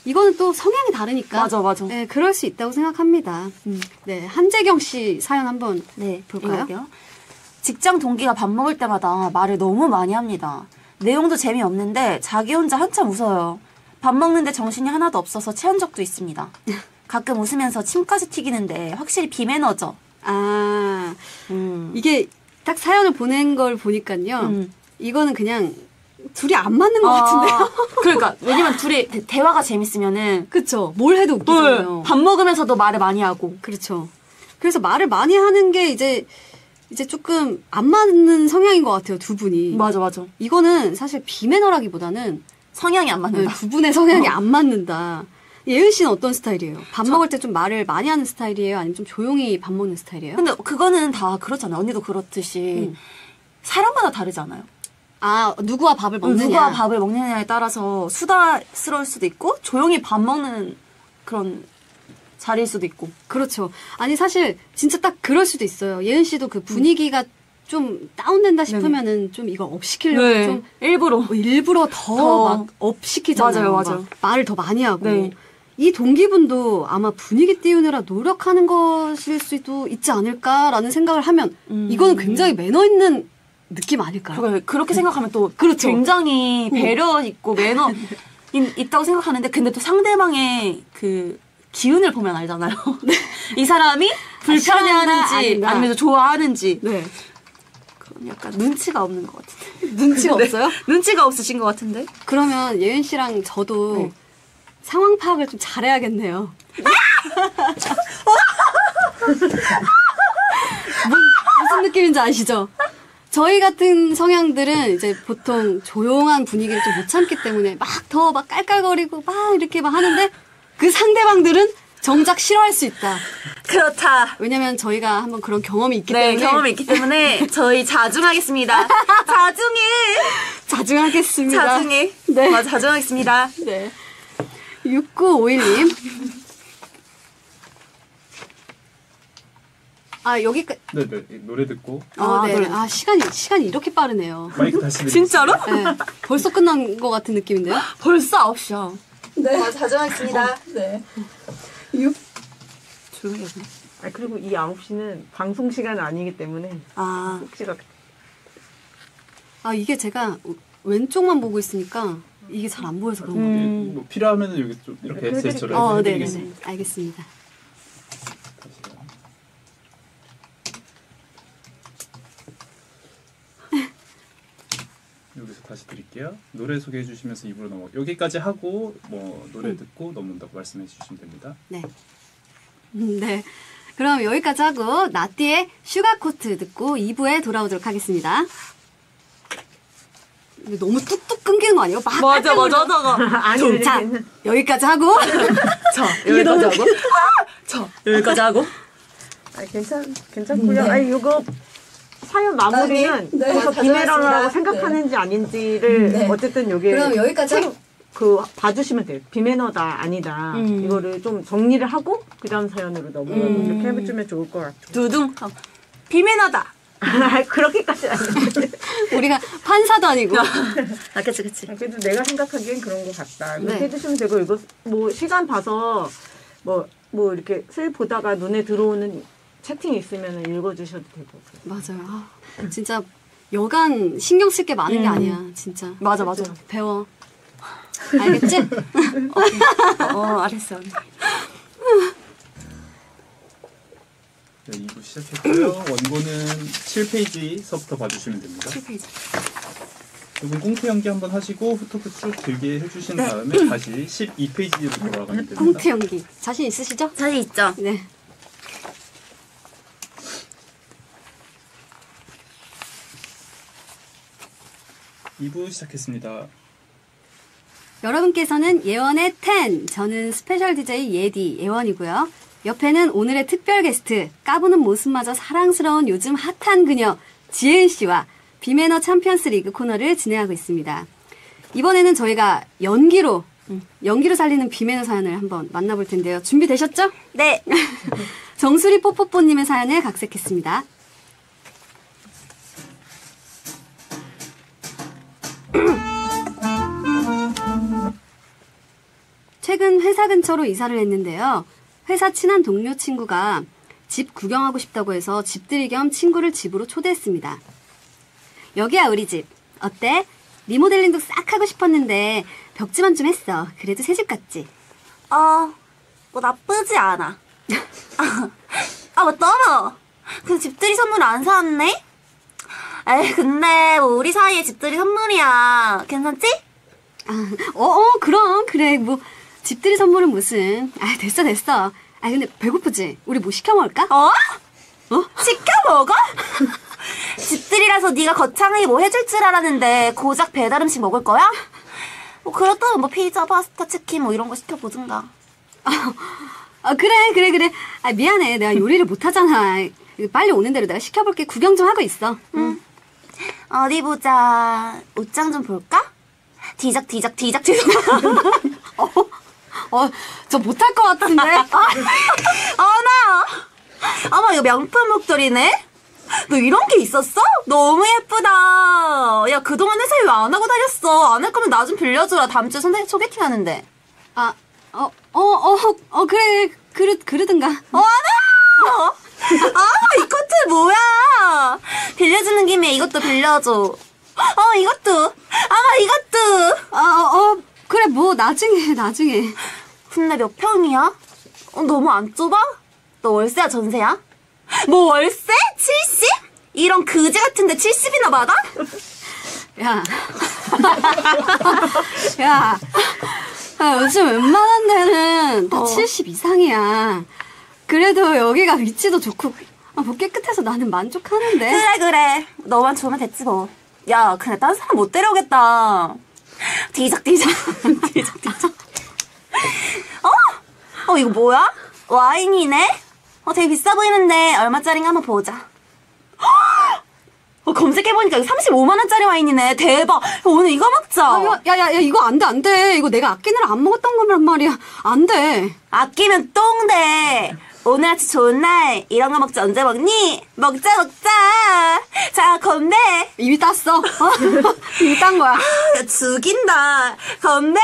이거는 또 성향이 다르니까. 맞아, 맞아. 네, 그럴 수 있다고 생각합니다. 음. 네, 한재경 씨 사연 한번 네, 볼까요? 볼까요? 직장 동기가 밥 먹을 때마다 말을 너무 많이 합니다. 내용도 재미없는데 자기 혼자 한참 웃어요. 밥 먹는데 정신이 하나도 없어서 체한 적도 있습니다. 가끔 웃으면서 침까지 튀기는데 확실히 비매너죠. 아, 음. 이게 딱 사연을 보낸 걸 보니까요. 음. 이거는 그냥 둘이 안 맞는 것 아, 같은데요. 그러니까 왜냐면 둘이 대, 대화가 재밌으면은 그쵸. 뭘 해도 웃기잖아요. 밥 먹으면서도 말을 많이 하고. 그렇죠. 그래서 말을 많이 하는 게 이제 이제 조금 안 맞는 성향인 것 같아요. 두 분이. 맞아, 맞아. 이거는 사실 비매너라기보다는 성향이 안 네, 맞는다. 두 분의 성향이 안 맞는다. 예은 씨는 어떤 스타일이에요? 밥 먹을 때 좀 말을 많이 하는 스타일이에요? 아니면 좀 조용히 밥 먹는 스타일이에요? 근데 그거는 다 그렇잖아요. 언니도 그렇듯이 음. 사람마다 다르잖아요. 아, 누구와 밥을 먹느냐? 누가 밥을 먹느냐에 따라서 수다스러울 수도 있고 조용히 밥 먹는 그런 자리일 수도 있고. 그렇죠. 아니 사실 진짜 딱 그럴 수도 있어요. 예은 씨도 그 분위기가 좀 다운된다 싶으면은 좀 이거 업 시키려고 네. 좀 일부러 일부러 더. 더 막 업 시키잖아요. 맞아요, 맞아요. 막 말을 더 많이 하고. 네. 이 동기분도 아마 분위기 띄우느라 노력하는 것일 수도 있지 않을까라는 생각을 하면 음. 이거는 굉장히 매너 있는 느낌 아닐까요? 그걸 그렇게 생각하면 또 그렇죠. 굉장히 배려 있고 매너 있, 있다고 생각하는데 근데 또 상대방의 그 기운을 보면 알잖아요. 이 사람이 불편해하는지 아닌가. 아니면 좋아하는지 네. 그건 약간 눈치가 없는 것 같은데. 눈치가 네. 없어요? 눈치가 없으신 것 같은데. 그러면 예은 씨랑 저도 네. 상황 파악을 좀 잘해야겠네요. 뭐, 무슨 느낌인지 아시죠? 저희 같은 성향들은 이제 보통 조용한 분위기를 좀 못 참기 때문에 막 더 막 깔깔거리고 막 이렇게 막 하는데 그 상대방들은 정작 싫어할 수 있다. 그렇다. 왜냐면 저희가 한번 그런 경험이 있기 네, 때문에 경험이 있기 때문에 저희 자중하겠습니다. 자중해. 자중하겠습니다. 자중해. 네. 맞아, 자중하겠습니다. 네. 육구오일 님. 아, 여기까지. 네네 노래 듣고 아, 아, 네. 노래. 아, 시간이, 시간이 이렇게 빠르네요. 마이크 다시 드리겠습니다. 진짜로? 네. 벌써 끝난 것 같은 느낌인데요? 벌써 아홉 시야. 네. 아, 자중하겠습니다. 네. 조용히 해서. 아 그리고 이 아홉 시는 방송 시간은 아니기 때문에 아, 혹시라도 아, 이게 제가 왼쪽만 보고 있으니까 이게 잘 안 보여서 그런 거예요. 음. 뭐 필요하면은 여기 좀 이렇게 네, 제스처를 어, 네네네. 해드리겠습니다. 알겠습니다. 여기서 다시 드릴게요. 노래 소개해 주시면서 입으로 넘어. 여기까지 하고 뭐 노래 듣고 넘는다고 말씀해 주시면 됩니다. 네. 음, 네. 그럼 여기까지 하고 나띠의 슈가코트 듣고 이 부에 돌아오도록 하겠습니다. 근데 너무 뚝뚝 끊기는 거 아니에요? 막 맞아, 맞아, 어. 맞아. 아니 자, 여기까지 하고 자, 여기까지 하고. 자, 여기까지 하고. 아 괜찮 괜찮고요. 아니 이거 사연 마무리는 네, 그래서 가져왔습니다. 비매너라고 생각하는지 아닌지를 네. 어쨌든 여기 그럼 여기까지 책- 그 봐주시면 돼요. 비매너다 아니다 음. 이거를 좀 정리를 하고 그다음 사연으로 넘어가고 음. 이렇게 해주면 좋을 것 같아요. 두둥. 하고. 비매너다. 그렇게까지 아닌데 우리가 판사도 아니고 아, 그치, 그치. 그래도 내가 생각하기엔 그런 것 같다. 그렇게 네. 해주시면 되고 이거 뭐 시간 봐서 뭐 뭐 이렇게 슬 보다가 눈에 들어오는 채팅 있으면 읽어주셔도 되고. 맞아요. 아, 진짜 여간 신경 쓸 게 많은 게 음. 아니야. 진짜. 맞아, 맞아. 배워. 알겠지? 어, 알았어, 언니. 네, 이 부 시작했고요. 원고는 칠 페이지서부터 봐주시면 됩니다. 칠 페이지. 이분 꽁트 연기 한번 하시고 후토크 쭉 길게 해주신 다음에 다시 십이 페이지로 돌아가면 됩니다. 꽁트 연기. 자신 있으시죠? 자신 있죠? 네. 이 부 시작했습니다. 여러분께서는 예원의 텐, 저는 스페셜 디제이 예디 예원이고요. 옆에는 오늘의 특별 게스트, 까부는 모습마저 사랑스러운 요즘 핫한 그녀 지혜은 씨와 비매너 챔피언스 리그 코너를 진행하고 있습니다. 이번에는 저희가 연기로 연기로 살리는 비매너 사연을 한번 만나볼 텐데요. 준비되셨죠? 네. 정수리 뽀뽀뽀님의 사연을 각색했습니다. 최근 회사 근처로 이사를 했는데요. 회사 친한 동료 친구가 집 구경하고 싶다고 해서 집들이 겸 친구를 집으로 초대했습니다. 여기야 우리 집. 어때? 리모델링도 싹 하고 싶었는데 벽지만 좀 했어. 그래도 새 집 같지? 어, 뭐 나쁘지 않아. 아, 맞다. 어머. 그 집들이 선물 안 사왔네? 에이, 근데 뭐 우리 사이에 집들이 선물이야. 괜찮지? 아, 어, 어, 그럼. 그래. 뭐 집들이 선물은 무슨. 아, 됐어, 됐어. 아, 근데 배고프지? 우리 뭐 시켜 먹을까? 어? 어? 시켜 먹어? 집들이라서 네가 거창하게 뭐 해줄 줄 알았는데 고작 배달 음식 먹을 거야? 뭐 그렇다면 뭐 피자, 파스타, 치킨 뭐 이런 거 시켜보든가. 아, 아, 그래, 그래, 그래. 아, 미안해. 내가 요리를 못하잖아. 빨리 오는 대로 내가 시켜볼게. 구경 좀 하고 있어. 응. 어디 보자. 옷장 좀 볼까? 뒤적, 뒤적, 뒤적, 뒤적. 어, 어, 저 못할 것 같은데. 아, 나. 어머, 이거 명품 목도리네? 너 이런 게 있었어? 너무 예쁘다. 야, 그동안 회사에 왜 안 하고 다녔어? 안 할 거면 나 좀 빌려줘라. 다음 주에 선생 소개팅 하는데. 아, 어, 어, 어, 어, 그래. 그러, 그러든가. 어, 하나! 아, 이 코트 뭐야? 빌려주는 김에 이것도 빌려줘. 어, 이것도. 아, 이것도. 어, 어, 어, 그래, 뭐, 나중에, 나중에. 근데 몇 평이야? 어, 너무 안 좁아? 너 월세야, 전세야? 뭐 월세? 칠십? 이런 그지 같은데 칠십이나 받아? 야. 야. 야, 요즘 웬만한 데는 다 어. 칠십 이상이야. 그래도 여기가 위치도 좋고, 아, 뭐 깨끗해서 나는 만족하는데. 그래, 그래. 너만 좋으면 됐지, 뭐. 야, 근데 딴 사람 못 데려오겠다. 뒤적, 뒤적. 뒤적, 뒤적. 어? 어, 이거 뭐야? 와인이네? 어, 되게 비싸 보이는데 얼마짜린가 한번 보자. 어, 검색해보니까 이거 삼십오만 원짜리 와인이네. 대박. 오늘 이거 먹자. 아, 야, 야, 야, 이거 안 돼, 안 돼. 이거 내가 아끼느라 안 먹었던 거란 말이야. 안 돼. 아끼면 똥돼. 오늘 아침 좋은 날 이런 거 먹자. 언제 먹니? 먹자, 먹자. 자, 건배. 이미 땄어. 어? 이미 딴 거야. 야, 죽인다. 건배.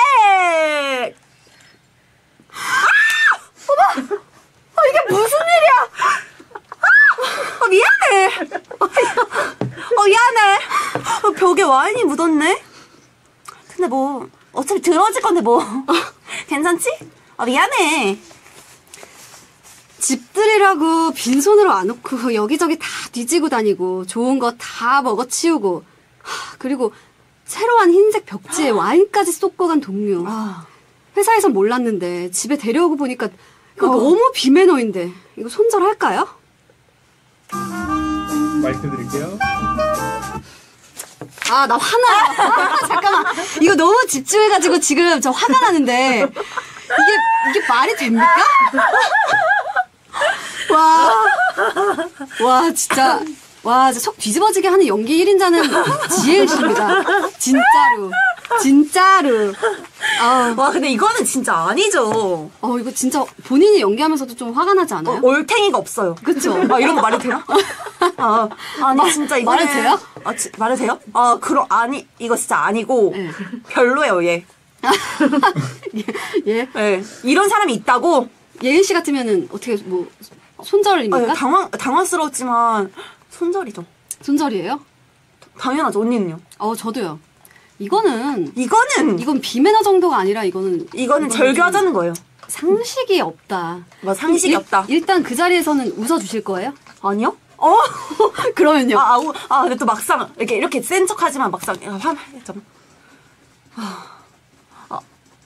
어, 이게 무슨 일이야? 어, 미안해. 어, 미안해. 어, 벽에 와인이 묻었네. 근데 뭐 어차피 들어질 건데 뭐. 괜찮지? 어, 미안해. 집들이라고 빈손으로 안 오고 여기저기 다 뒤지고 다니고 좋은 거 다 먹어치우고 하, 그리고 새로운 흰색 벽지에 와인까지 쏟고 간 동료. 아. 회사에선 몰랐는데 집에 데려오고 보니까 이거 어. 너무 비매너인데 이거 손절할까요? 마이크 드릴게요. 아, 나 화나. 잠깐만. 이거 너무 집중해가지고 지금 저 화가 나는데 이게 이게 말이 됩니까? 와, 와 진짜 와 진짜 속 뒤집어지게 하는 연기 일 인자는 지혜은 씨입니다. 진짜로, 진짜로. 아, 와, 근데 이거는 진짜 아니죠. 어 이거 진짜 본인이 연기하면서도 좀 화가 나지 않아요? 어, 올탱이가 없어요. 그쵸? 아, 이런 거 말이 돼요? 아, 아니, 마- 진짜 이거는. 말해도 돼요? 아, 지, 말해도 돼요? 아, 그럼, 아니, 이거 진짜 아니고. 네. 별로예요, 얘. 예, 예. 이런 사람이 있다고? 예은 씨 같으면은 어떻게 뭐 손절입니까? 아, 당황, 당황스러웠지만, 손절이죠. 손절이에요? 당연하죠, 언니는요? 어 저도요. 이거는 이거는, 이건 비매너 정도가 아니라 이거는 이거는 이거는 절교하자는 거예요. 상식이 없다. 뭐, 상식이 일- 없다. 일단 그 자리에서는 웃어 주실 거예요? 아니요? 어? 그러면요. 아, 아, 우- 아, 근데 또 막상, 이렇게, 이렇게 센 척 하지만 막상, 야, 화, 잠깐. 아, 어,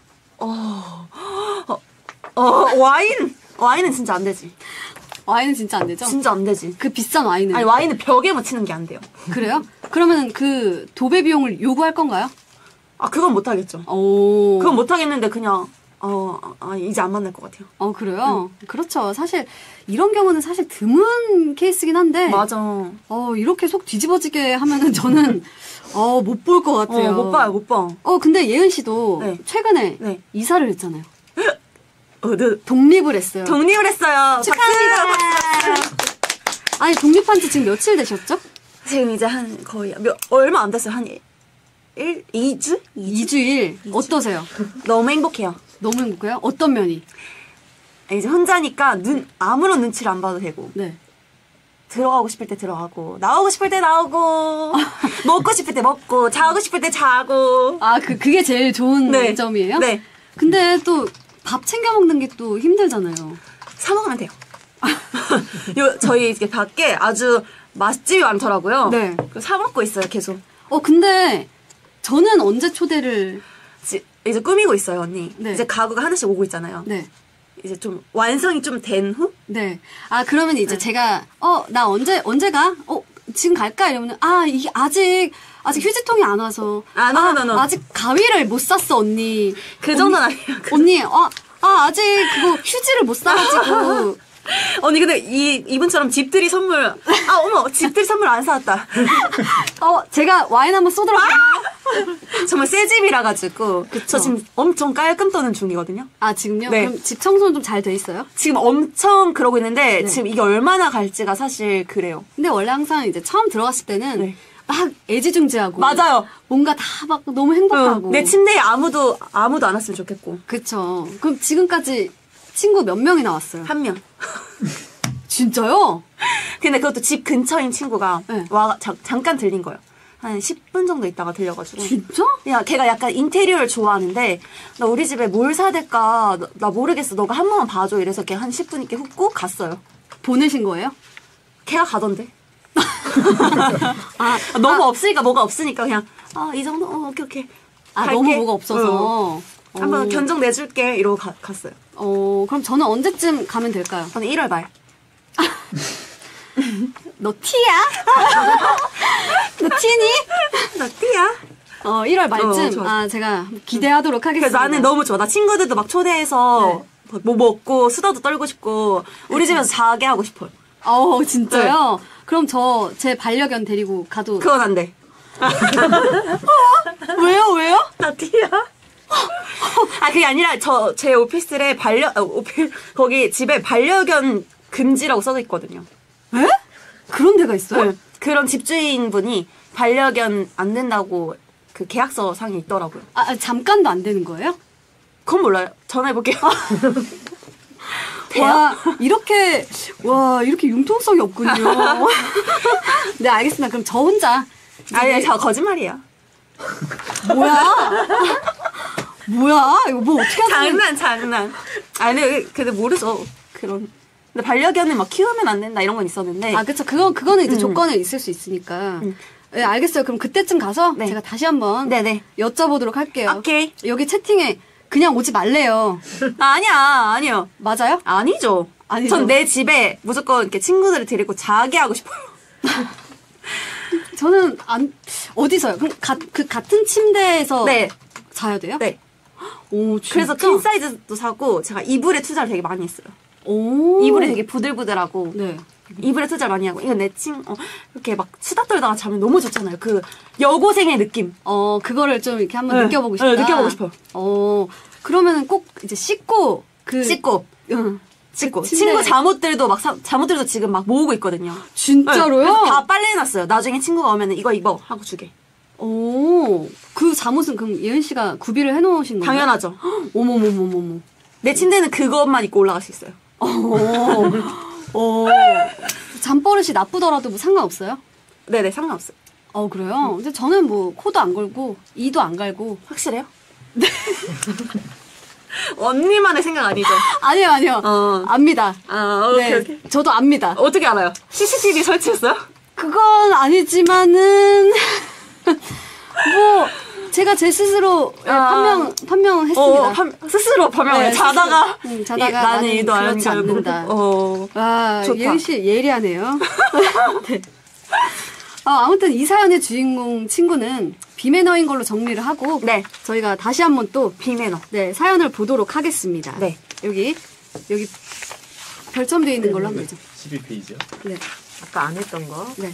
어, 어, 와인! 와인은 진짜 안 되지. 와인은 진짜 안 되죠? 진짜 안 되지. 그 비싼 와인은. 아니, 와인은 벽에 묻히는 게 안 돼요. 그래요? 그러면 그 도배 비용을 요구할 건가요? 아, 그건 못하겠죠. 오. 그건 못하겠는데, 그냥, 어, 아, 이제 안 만날 것 같아요. 어, 그래요? 그렇죠. 사실, 이런 경우는 사실 드문 케이스긴 한데. 맞아. 어, 이렇게 속 뒤집어지게 하면은 저는, 어, 못 볼 것 같아요. 어, 못 봐요, 못 봐. 어, 근데 예은 씨도 네. 최근에 네. 이사를 했잖아요. 어, 네. 독립을 했어요. 독립을 했어요. 축하합니다. 아니, 독립한 지 지금 며칠 되셨죠? 지금 이제 한 거의 몇 얼마 안 됐어요. 한 일, 이 주? 이 주일. 어떠세요? 너무 행복해요. 너무 행복해요? 어떤 면이? 이제 혼자니까 눈 아무런 눈치를 안 봐도 되고 네. 들어가고 싶을 때 들어가고 나오고 싶을 때 나오고 먹고 싶을 때 먹고 자고 싶을 때 자고. 아, 그 그게 제일 좋은 네. 점이에요? 네. 근데 또 밥 챙겨 먹는 게 또 힘들잖아요. 사 먹으면 돼요. 요 저희 이게 밖에 아주 맛집이 많더라고요. 네. 그래서 사 먹고 있어요, 계속. 어, 근데 저는 언제 초대를 이제, 이제 꾸미고 있어요, 언니. 네. 이제 가구가 하나씩 오고 있잖아요. 네. 이제 좀 완성이 좀 된 후? 네. 아, 그러면 이제 네. 제가, 어, 나 언제, 언제 가? 어, 지금 갈까? 이러면, 아, 이게 아직, 아직 휴지통이 안 와서. 아, no, no, no. 아직 가위를 못 샀어, 언니. 그 정도는 아니에요. 그- 언니, 아, 아, 아직 그거 휴지를 못 사가지고. 언니, 근데 이, 이분처럼 집들이 선물, 아, 어머, 집들이 선물 안 사왔다. 어, 제가 와인 한번 쏘도록 할게요. 정말 새 집이라 가지고. 저 지금 엄청 깔끔 떠는 중이거든요. 아, 지금요? 네. 그럼 집 청소는 좀 잘 돼 있어요? 지금 엄청 그러고 있는데, 네. 지금 이게 얼마나 갈지가 사실 그래요. 근데 원래 항상 이제 처음 들어갔을 때는 네. 막 애지중지하고. 맞아요. 뭔가 다 막 너무 행복하고. 응, 내 침대에 아무도, 아무도 안 왔으면 좋겠고. 그쵸. 그럼 지금까지 친구 몇 명이나 왔어요? 한 명. 진짜요? 근데 그것도 집 근처인 친구가 네. 와, 자, 잠깐 들린 거예요. 한 십 분 정도 있다가 들려가지고. 진짜? 야, 걔가 약간 인테리어를 좋아하는데, 나 우리 집에 뭘 사야 될까, 나, 나 모르겠어. 너가 한 번만 봐줘. 이래서 걔 한 십 분 있게 훅고 갔어요. 보내신 거예요? 걔가 가던데. 아, 너무 없으니까, 뭐가 없으니까 그냥, 아, 이 정도? 어, 오케이, 오케이. 아, 갈게. 너무 뭐가 없어서. 응. 한번 어. 견적 내줄게. 이러고 가, 갔어요. 어, 그럼 저는 언제쯤 가면 될까요? 저는 일월 말. 너 티야? 너 티니? 나 띠야. 어, 일월 말쯤. 어, 좋아. 아, 제가 기대하도록 하겠습니다. 그래서 나는 너무 좋아. 나 친구들도 막 초대해서 뭐 먹고 수다도 떨고 싶고 우리 집에서 자게 하고 싶어요. 어, 진짜요? 그럼 저 제 반려견 데리고 가도. 그건 안 돼. 왜요, 왜요? 나 띠야. 아 그게 아니라 저 제 오피스텔에 반려 아, 오피 거기 집에 반려견 금지라고 써져 있거든요. 에? 그런 데가 있어요? 네. 그런 집주인분이 반려견 안 된다고 그 계약서 상에 있더라고요. 아, 아, 잠깐도 안 되는 거예요? 그건 몰라요. 전화해볼게요. 돼요? 와, 이렇게, 와, 이렇게 융통성이 없군요. 네, 알겠습니다. 그럼 저 혼자. 아니, 저 거짓말이에요. 뭐야? 뭐야? 이거 뭐 어떻게 하지? 장난, 장난. 아니, 근데, 근데 모르죠. 그런. 근데 반려견을 막 키우면 안 된다 이런 건 있었는데. 아, 그쵸. 그거, 그거는 이제 음. 조건에 있을 수 있으니까. 음. 네, 알겠어요. 그럼 그때쯤 가서 네. 제가 다시 한번 네네. 여쭤보도록 할게요. 오케이. 여기 채팅에 그냥 오지 말래요. 아, 아니야, 아니요. 맞아요? 아니죠. 아니죠. 전 내 집에 무조건 이렇게 친구들을 데리고 자게 하고 싶어요. 저는 안, 어디서요? 그럼 가, 그 같은 침대에서 네. 자야 돼요? 네. 오, 진짜? 그래서 퀸 사이즈도 사고 제가 이불에 투자를 되게 많이 했어요. 오. 이불이 되게 부들부들하고 네. 이불에 투자를 많이 하고 이건 내 친, 어, 이렇게 막 수다 떨다가 자면 너무 좋잖아요. 그 여고생의 느낌. 어, 그거를 좀 이렇게 한번 네. 느껴보고 싶다. 네, 느껴보고 싶어요. 어, 그러면은 꼭 이제 씻고, 그. 씻고 응. 씻고 침대. 친구 잠옷들도 막 사, 잠옷들도 지금 막 모으고 있거든요. 진짜로요? 네, 그래서 다 빨래해놨어요. 나중에 친구가 오면은 이거 입어 하고 주게. 오, 그 잠옷은 그럼 예은 씨가 구비를 해놓으신 거예요? 당연하죠. 어머머머머머. 내 침대는 그것만 입고 올라갈 수 있어요. 어, 어. 잠버릇이 나쁘더라도 뭐 상관없어요? 네네 상관없어요. 어, 그래요? 근데 저는 뭐 코도 안 걸고, 이도 안 갈고. 확실해요? 네. 언니만의 생각 아니죠? 아니요, 아니요. 어. 압니다. 아 오케이 네, 오케이. 저도 압니다. 어떻게 알아요? 씨씨티비 설치했어요? 그건 아니지만은, 뭐, 제가 제 스스로 예, 아. 판명, 판명했습니다. 어, 판- 스스로 판명을 네, 자다가 스스로. 응, 자다가 이- 나는 나는 이도 안 그렇지 가고. 않는다. 어. 아, 좋다. 예은 씨 예리하네요. 네. 어, 아무튼 이 사연의 주인공 친구는 비매너인 걸로 정리를 하고 네. 저희가 다시 한번 또 비매너. 네, 사연을 보도록 하겠습니다. 네. 여기 여기 별점되어 있는 걸로 한번 보죠. 십이 페이지요. 네. 아까 안 했던 거. 네.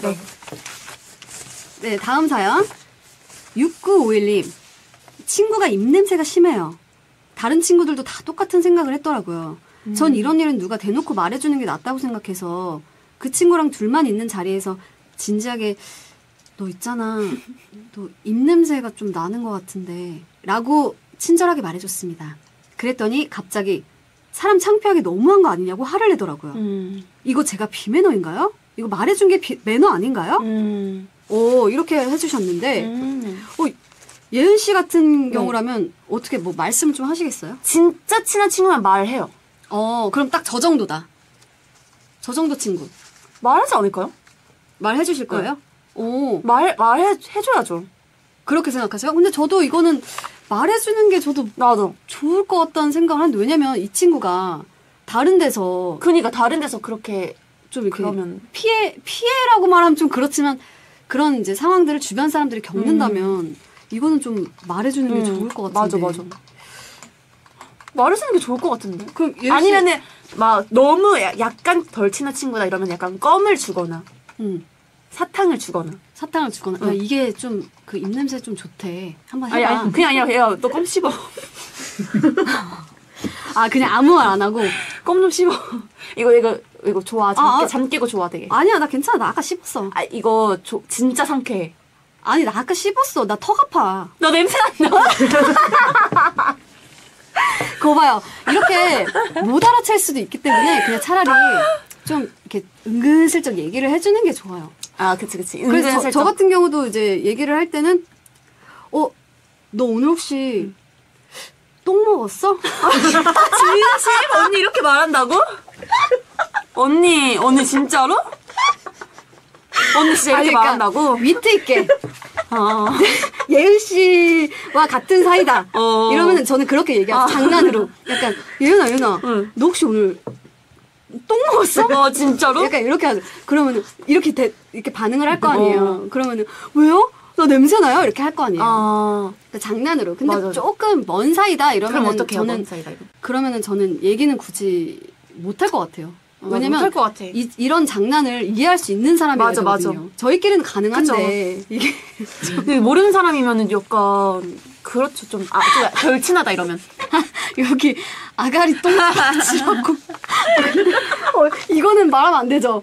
네, 다음 사연. 육구오일 님. 친구가 입냄새가 심해요. 다른 친구들도 다 똑같은 생각을 했더라고요. 전 이런 일은 누가 대놓고 말해주는 게 낫다고 생각해서 그 친구랑 둘만 있는 자리에서 진지하게 너 있잖아. 너 입냄새가 좀 나는 것 같은데 라고 친절하게 말해줬습니다. 그랬더니 갑자기 사람 창피하게 너무한 거 아니냐고 화를 내더라고요. 음. 이거 제가 비매너인가요? 이거 말해준 게 비, 매너 아닌가요? 음. 오, 이렇게 해주셨는데, 음. 어, 예은 씨 같은 경우라면 어떻게 뭐 말씀을 좀 하시겠어요? 진짜 친한 친구면 말해요. 어, 그럼 딱 저 정도다. 저 정도 친구. 말하지 않을까요? 말해주실 거예요? 오, 말, 말해, 해줘야죠. 그렇게 생각하세요? 근데 저도 이거는 말해주는 게 저도 나도. 좋을 것 같다는 생각을 하는데, 왜냐면 이 친구가 다른 데서 그니까 다른 데서 그렇게 좀 이렇게 그러면 피해, 피해라고 말하면 좀 그렇지만 그런 이제 상황들을 주변 사람들이 겪는다면 음. 이거는 좀 말해주는 게 음. 좋을 것 맞아, 같은데. 맞아. 말해주는 게 좋을 것 같은데. 그럼 예은 씨- 아니면은 막 너무 야- 약간 덜 친한 친구다 이러면 약간 껌을 주거나 음, 사탕을 주거나. 사탕을 주거나 응. 야, 이게 좀 그 입냄새 좀 좋대. 한번 해봐. 아니, 아니 그냥 아니라 얘가 너 껌 씹어. 아 그냥 아무 말 안 하고 껌 좀 씹어. 이거 이거 이거 좋아. 잠, 아, 아. 잠 깨고 좋아 되게. 아니야 나 괜찮아 나 아까 씹었어. 아 이거 조, 진짜 상쾌해. 아니 나 아까 씹었어. 나 턱 아파. 너 냄새 난다. 그거 봐요. 이렇게 못 알아챌 수도 있기 때문에 그냥 차라리 좀 이렇게 은근슬쩍 얘기를 해주는 게 좋아요. 아 그치 그치. 그래서 저, 은근슬쩍. 저 같은 경우도 이제 얘기를 할 때는 어, 너 오늘 혹시 똥 먹었어? 진심? 언니 이렇게 말한다고? 언니 언니 진짜로? 언니 진짜 아니, 이렇게 그러니까 말한다고? 위트 있게 어. 예은 씨와 같은 사이다. 어. 이러면은 저는 그렇게 얘기하죠. 아. 장난으로. 약간 예은아 예은아 응. 너 혹시 오늘 똥 먹었어? 어 진짜로? 약간 이렇게 하죠. 그러면은 이렇게 대, 이렇게 반응을 할 거 아니에요. 어. 그러면은 왜요? 나 냄새 나요? 이렇게 할 거 아니에요. 아 그러니까 장난으로. 근데 맞아. 조금 먼 사이다 그럼 이러면은 어떻게 해요? 저는 뭔 사이다 이거? 그러면은 저는 얘기는 굳이 못 할 것 같아요. 왜냐면 못할 것 같아. 이, 이런 장난을 이해할 수 있는 사람이거든요. 맞아, 맞아. 저희끼리는 가능한데 이게 근데 모르는 사람이면은 약간 그렇죠 좀 아 좀 덜 친하다 이러면 여기 아가리 똥치라고 어, 이거는 말하면 안 되죠.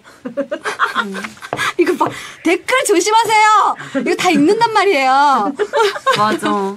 이거 봐 댓글 조심하세요. 이거 다 읽는단 말이에요. 맞아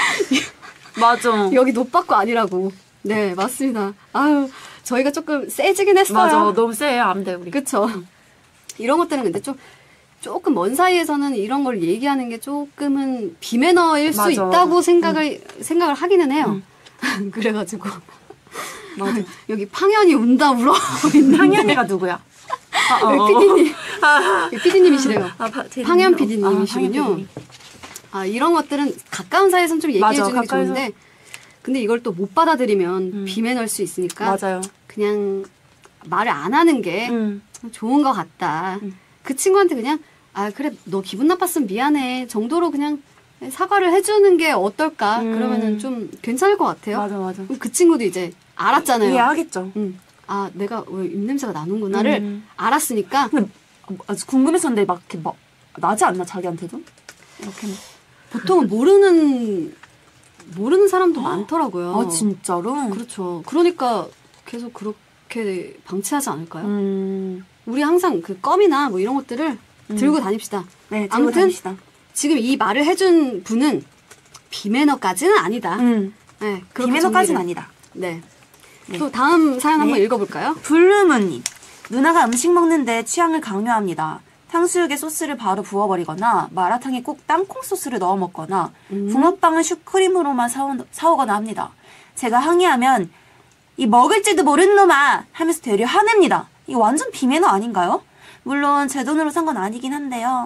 맞아 여기 노빠꾸 아니라고. 네 맞습니다. 아유 저희가 조금 세지긴 했어요. 맞아 너무 세 안 돼 우리. 그쵸. 이런 것들은 근데 좀 조금 먼 사이에서는 이런 걸 얘기하는 게 조금은 비매너일 수 맞아, 있다고 맞아. 생각을 생각을 하기는 해요. 그래가지고 맞아. 여기 팡현이 운다 울어 있는데 향연이가 누구야? 아, 어, 어. 피디님 아, 피디님이시래요. 아, 파- 대리님. 팡현 아, 피디님이시군요. 팡현 피디님. 아 이런 것들은 가까운 사이에서는 좀 얘기해 맞아, 주는 게 가까이서. 좋은데 근데 이걸 또 못 받아들이면 음. 비매너일 수 있으니까 맞아요. 그냥 말을 안 하는 게 음. 좋은 것 같다. 음. 그 친구한테 그냥 아 그래 너 기분 나빴으면 미안해 정도로 그냥 사과를 해주는 게 어떨까? 음. 그러면은 좀 괜찮을 것 같아요. 맞아 맞아. 그럼 그 친구도 이제 알았잖아요. 이해하겠죠. 음. 아 내가 왜 입냄새가 나는구나를 음. 알았으니까 근데 아주 궁금했었는데 막 이렇게 막 나지 않나 자기한테도? 이렇게 막. 보통은 모르는 모르는 사람도 많더라고요. 아 진짜로? 그렇죠. 그러니까 계속 그렇게 방치하지 않을까요? 음. 우리 항상 그 껌이나 뭐 이런 것들을 음. 들고 다닙시다. 네, 들고 아무튼 다닙시다. 지금 이 말을 해준 분은 비매너까지는 아니다. 음. 네, 그렇게 비매너까지는 정리를- 아니다. 네. 네. 또 다음 사연 한번 네. 읽어볼까요? 블루문님. 누나가 음식 먹는데 취향을 강요합니다. 탕수육에 소스를 바로 부어버리거나 마라탕에 꼭 땅콩 소스를 넣어 먹거나 음. 붕어빵은 슈크림으로만 사오, 사오거나 합니다. 제가 항의하면 이 먹을지도 모르는 놈아 하면서 되려 화냅니다. 이거 완전 비매너 아닌가요? 물론 제 돈으로 산 건 아니긴 한데요.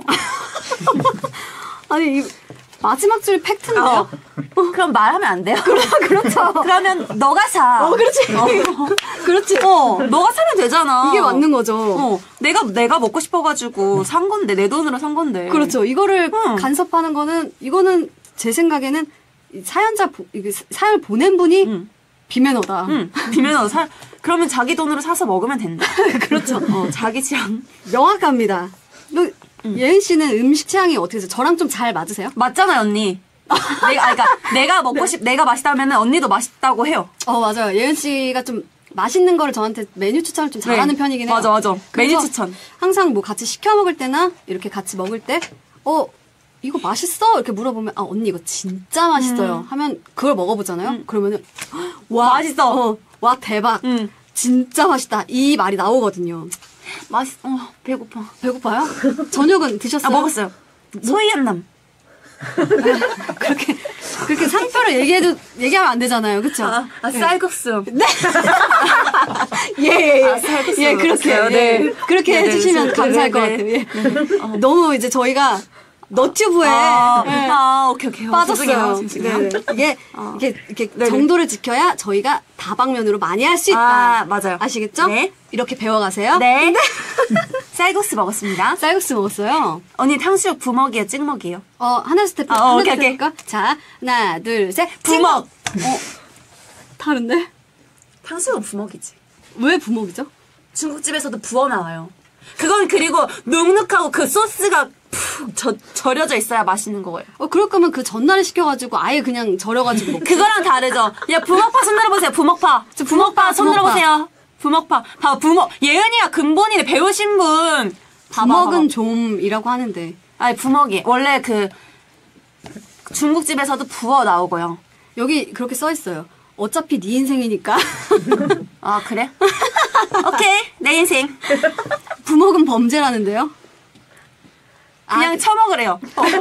아니 이 마지막 줄 팩트인데요? 어. 그럼 말하면 안 돼요? 그렇죠. 그러면 너가 사. 어, 그렇지. 그렇지. 어, 너가 사면 되잖아. 이게 맞는 거죠. 어, 내가 내가 먹고 싶어가지고 산 건데 내 돈으로 산 건데. 그렇죠. 이거를 응. 간섭하는 거는 이거는 제 생각에는 이 사연자 보- 이게 사연을 보낸 분이 응. 비매너다. 응. 비매너 사. 그러면 자기 돈으로 사서 먹으면 된다. 그렇죠. 어, 자기 취향. 명확합니다. 너, 예은 씨는 음식 취향이 어떻게 되세요? 저랑 좀 잘 맞으세요? 맞잖아요, 언니. 내가 아, 그러니까 내가 먹고 싶 내가 맛있다면은 언니도 맛있다고 해요. 어 맞아요. 예은 씨가 좀 맛있는 거를 저한테 메뉴 추천을 좀 잘하는 네. 편이긴 해요. 맞아, 맞아. 그래서 메뉴 추천. 항상 뭐 같이 시켜 먹을 때나 이렇게 같이 먹을 때, 어 이거 맛있어? 이렇게 물어보면 아 언니 이거 진짜 맛있어요. 음. 하면 그걸 먹어보잖아요. 음. 그러면은 와 맛있어. 어, 와 대박. 음. 진짜 맛있다. 이 말이 나오거든요. 맛있어. 어, 배고파. 배고파요? 저녁은 드셨어요? 아, 먹었어요. 소이한남. 그렇게 그렇게 상표를 얘기해도 얘기하면 안 되잖아요, 그렇죠? 아, 아 쌀국수. 네. 예예예. 예, 아, 쌀국수 예, 그렇게 먹었어요. 네. 네. 그렇게 네, 네, 해주시면 네, 감사할 네, 것 네. 같아요. 예. 너무 이제 저희가 너튜브에 아, 예, 아, 오케이, 오케이. 빠졌어요. 죄송해요. 네, 네. 이게 아. 이렇게 이렇게 네네. 정도를 지켜야 저희가 다방면으로 많이 할 수 있다. 아, 맞아요. 아시겠죠? 네. 이렇게 배워가세요. 네. 쌀국수 먹었습니다. 쌀국수 먹었어요. 언니 탕수육 부먹이에요, 찍먹이에요? 어 하나 스텝 아, 어, 하나 오케이, 스텝 오케이. 할까? 자 하나 둘 셋. 부먹. 어 다른데? 탕수육은 부먹이지. 왜 부먹이죠? 중국집에서도 부어 나와요. 그건 그리고 눅눅하고 그 소스가 푹 저, 절여져 있어야 맛있는 거예요. 어 그럴 거면 그 전날에 시켜가지고 아예 그냥 절여가지고 먹고. 그거랑 다르죠. 야, 부먹파 손 들어보세요. 부먹파. 저 부먹파 손 부먹파. 들어보세요. 부먹파. 봐, 부먹. 예은이가 근본이네. 배우신 분. 봐봐, 부먹은 봐봐. 좀이라고 하는데. 아니, 부먹이. 원래 그 중국집에서도 부어 나오고요. 여기 그렇게 써 있어요. 어차피 네 인생이니까. 아, 그래? 오케이. 내 인생. 부먹은 범죄라는데요. 그냥 아, 쳐먹으래요.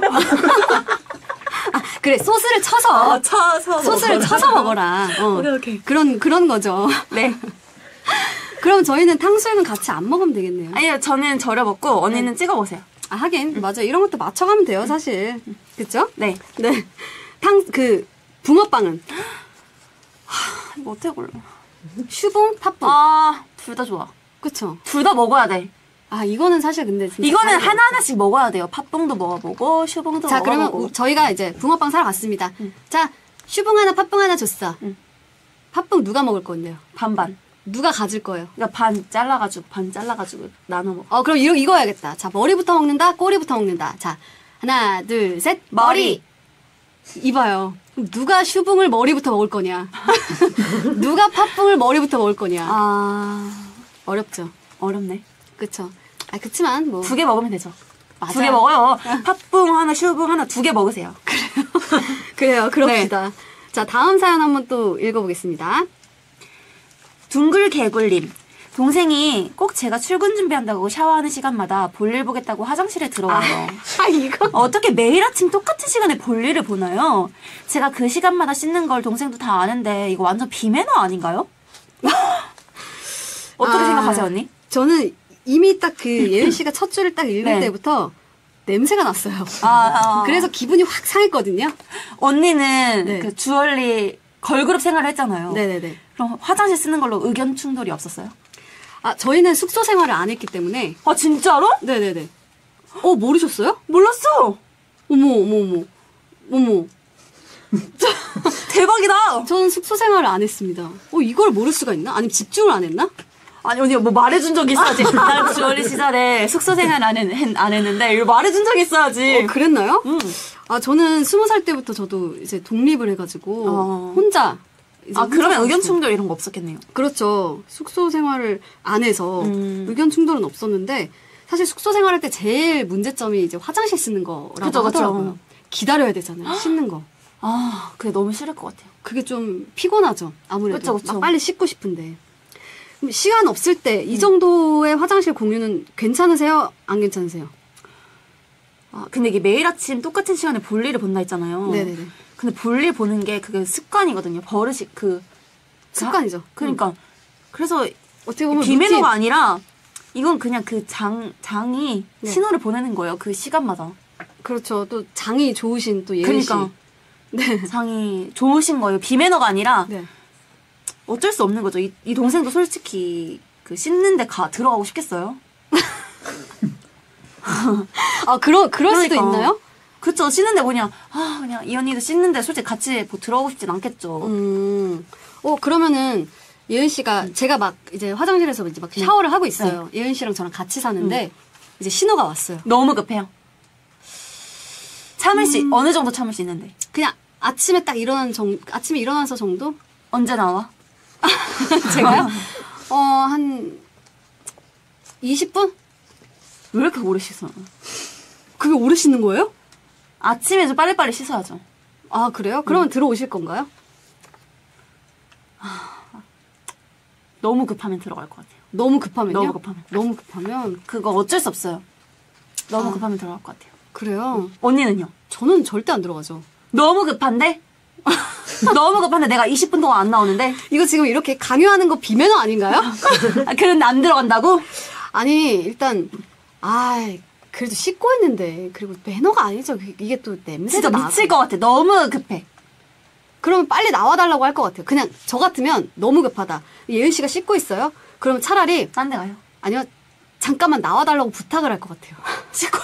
아, 그래 소스를 쳐서 어, 쳐서. 소스를 먹어라. 쳐서 먹어라. 어. 오케이, 오케이. 그런 그런 거죠. 네. 그럼 저희는 탕수육은 같이 안 먹으면 되겠네요. 아니요, 저는 절여 먹고 언니는 찍어보세요. 아, 하긴 맞아. 이런 것도 맞춰가면 돼요, 사실. 그렇죠? 네. 네. 탕 그 붕어빵은 이거 어떻게 골라? 슈붕, 팥붕. 아, 둘 다 좋아. 그쵸? 둘 다 먹어야 돼. 아, 이거는 사실 근데 진짜 이거는 다르죠. 하나하나씩 먹어야 돼요. 팥붕도 먹어보고, 슈붕도 자, 그러면 먹어보고. 우- 저희가 이제 붕어빵 사러 갔습니다. 자, 슈붕 하나, 팥붕 하나 줬어. 응. 팥붕 누가 먹을 건데요? 반반. 누가 가질 거예요? 그러니까 반 잘라가지고, 반 잘라가지고 나눠 먹어. 어, 그럼 이거, 이거 해야겠다. 자, 머리부터 먹는다, 꼬리부터 먹는다. 자, 하나, 둘, 셋. 머리! 이봐요. 그럼 누가 슈붕을 머리부터 먹을 거냐? 누가 팥붕을 머리부터 먹을 거냐? 아, 어렵죠. 어렵네. 그쵸. 아, 그치만 뭐. 두 개 먹으면 되죠. 맞아요. 두 개 먹어요. 팥붕 하나, 슈붕 하나, 두 개 먹으세요. 그래요, 그럽시다. 자, 다음 사연 한번 또 읽어보겠습니다. 둥글개굴님. 동생이 꼭 제가 출근 준비한다고 샤워하는 시간마다 볼일 보겠다고 화장실에 들어와요. 아, 이거? 어떻게 매일 아침 똑같은 시간에 볼일을 보나요? 제가 그 시간마다 씻는 걸 동생도 다 아는데 이거 완전 비매너 아닌가요? 어떻게 아, 생각하세요, 언니? 저는 이미 딱 그 예은 씨가 첫 줄을 딱 읽을 네. 때부터 냄새가 났어요. 아, 아. 그래서 기분이 확 상했거든요. 언니는 네. 그 주얼리 걸그룹 생활을 했잖아요. 네네네. 그럼 화장실 쓰는 걸로 의견 충돌이 없었어요? 아, 저희는 숙소 생활을 안 했기 때문에. 아, 진짜로? 네네네. 어, 모르셨어요? 몰랐어. 어머, 어머, 어머. 어머. 대박이다. 저는 숙소 생활을 안 했습니다. 어, 이걸 모를 수가 있나? 아니면 집중을 안 했나? 아니, 언니 뭐 말해준 적 있어야지. 난 주얼리 시절에 숙소 생활 안, 했, 안 했는데 이거 말해준 적 있어야지. 어, 그랬나요? 응. 아, 저는 스무 살 때부터 저도 이제 독립을 해가지고 어. 혼자. 이제 아, 혼자 그러면 의견 살았어요. 충돌 이런 거 없었겠네요. 그렇죠. 숙소 생활을 안 해서 음. 의견 충돌은 없었는데 사실 숙소 생활할 때 제일 문제점이 이제 화장실 쓰는 거라고 그쵸, 그쵸. 하더라고요. 기다려야 되잖아요. 씻는 거. 아, 그게 너무 싫을 것 같아요. 그게 좀 피곤하죠. 아무래도 그쵸, 그쵸. 막 빨리 씻고 싶은데. 그럼 시간 없을 때 이 정도의 화장실 공유는 괜찮으세요? 안 괜찮으세요? 아, 근데 이게 매일 아침 똑같은 시간에 볼일을 본다 했잖아요. 네네네. 근데 볼일 보는 게 그게 습관이거든요. 버릇이 그 습관이죠. 그러니까 그래서 어떻게 보면 비매너가 루틴. 아니라 이건 그냥 그 장 장이 네. 신호를 보내는 거예요. 그 시간마다. 그렇죠. 또 장이 좋으신 또 예은 씨. 그러니까 네. 장이 좋으신 거예요. 비매너가 아니라 네. 어쩔 수 없는 거죠. 이, 이 동생도 솔직히 그 씻는데 가 들어가고 싶겠어요? 아, 그러, 그럴 수도 그러니까. 있나요? 그쵸. 씻는데 그냥 아 그냥 이 언니도 씻는데 솔직히 같이 뭐 들어가고 싶진 않겠죠. 음. 어, 그러면은, 예은 씨가, 제가 막, 이제 화장실에서 이제 막 샤워를 하고 있어요. 예은 씨랑 저랑 같이 사는데, 이제 신호가 왔어요. 너무 급해요. 참을 수 어느 정도 참을 수 있는데 그냥 아침에 딱 일어난 정, 아침에 일어나서 정도? 언제 나와? 제가요? 어, 한, 이십 분? 왜 이렇게 오래 씻어? 그게 오래 씻는 거예요? 아침에 좀 빨리빨리 씻어야죠. 아, 그래요? 그러면 들어오실 건가요? 너무 급하면 들어갈 것 같아요. 너무 급하면요? 너무 급하면. 너무 급하면. 그거 어쩔 수 없어요. 너무 아. 급하면 들어갈 것 같아요. 그래요? 언니는요? 저는 절대 안 들어가죠. 너무 급한데? 너무 급한데 내가 이십 분 동안 안 나오는데? 이거 지금 이렇게 강요하는 거 비매너 아닌가요? 아, 그런데 안 들어간다고? 아니, 일단, 아 그래도 씻고 있는데. 그리고 매너가 아니죠. 이게 또 냄새도 진짜 나고. 미칠 것 같아. 너무 급해. 그러면 빨리 나와달라고 할 것 같아요. 그냥 저 같으면 너무 급하다. 예은 씨가 씻고 있어요? 그러면 차라리 딴 데 가요. 아니요 잠깐만 나와달라고 부탁을 할 것 같아요. 씻고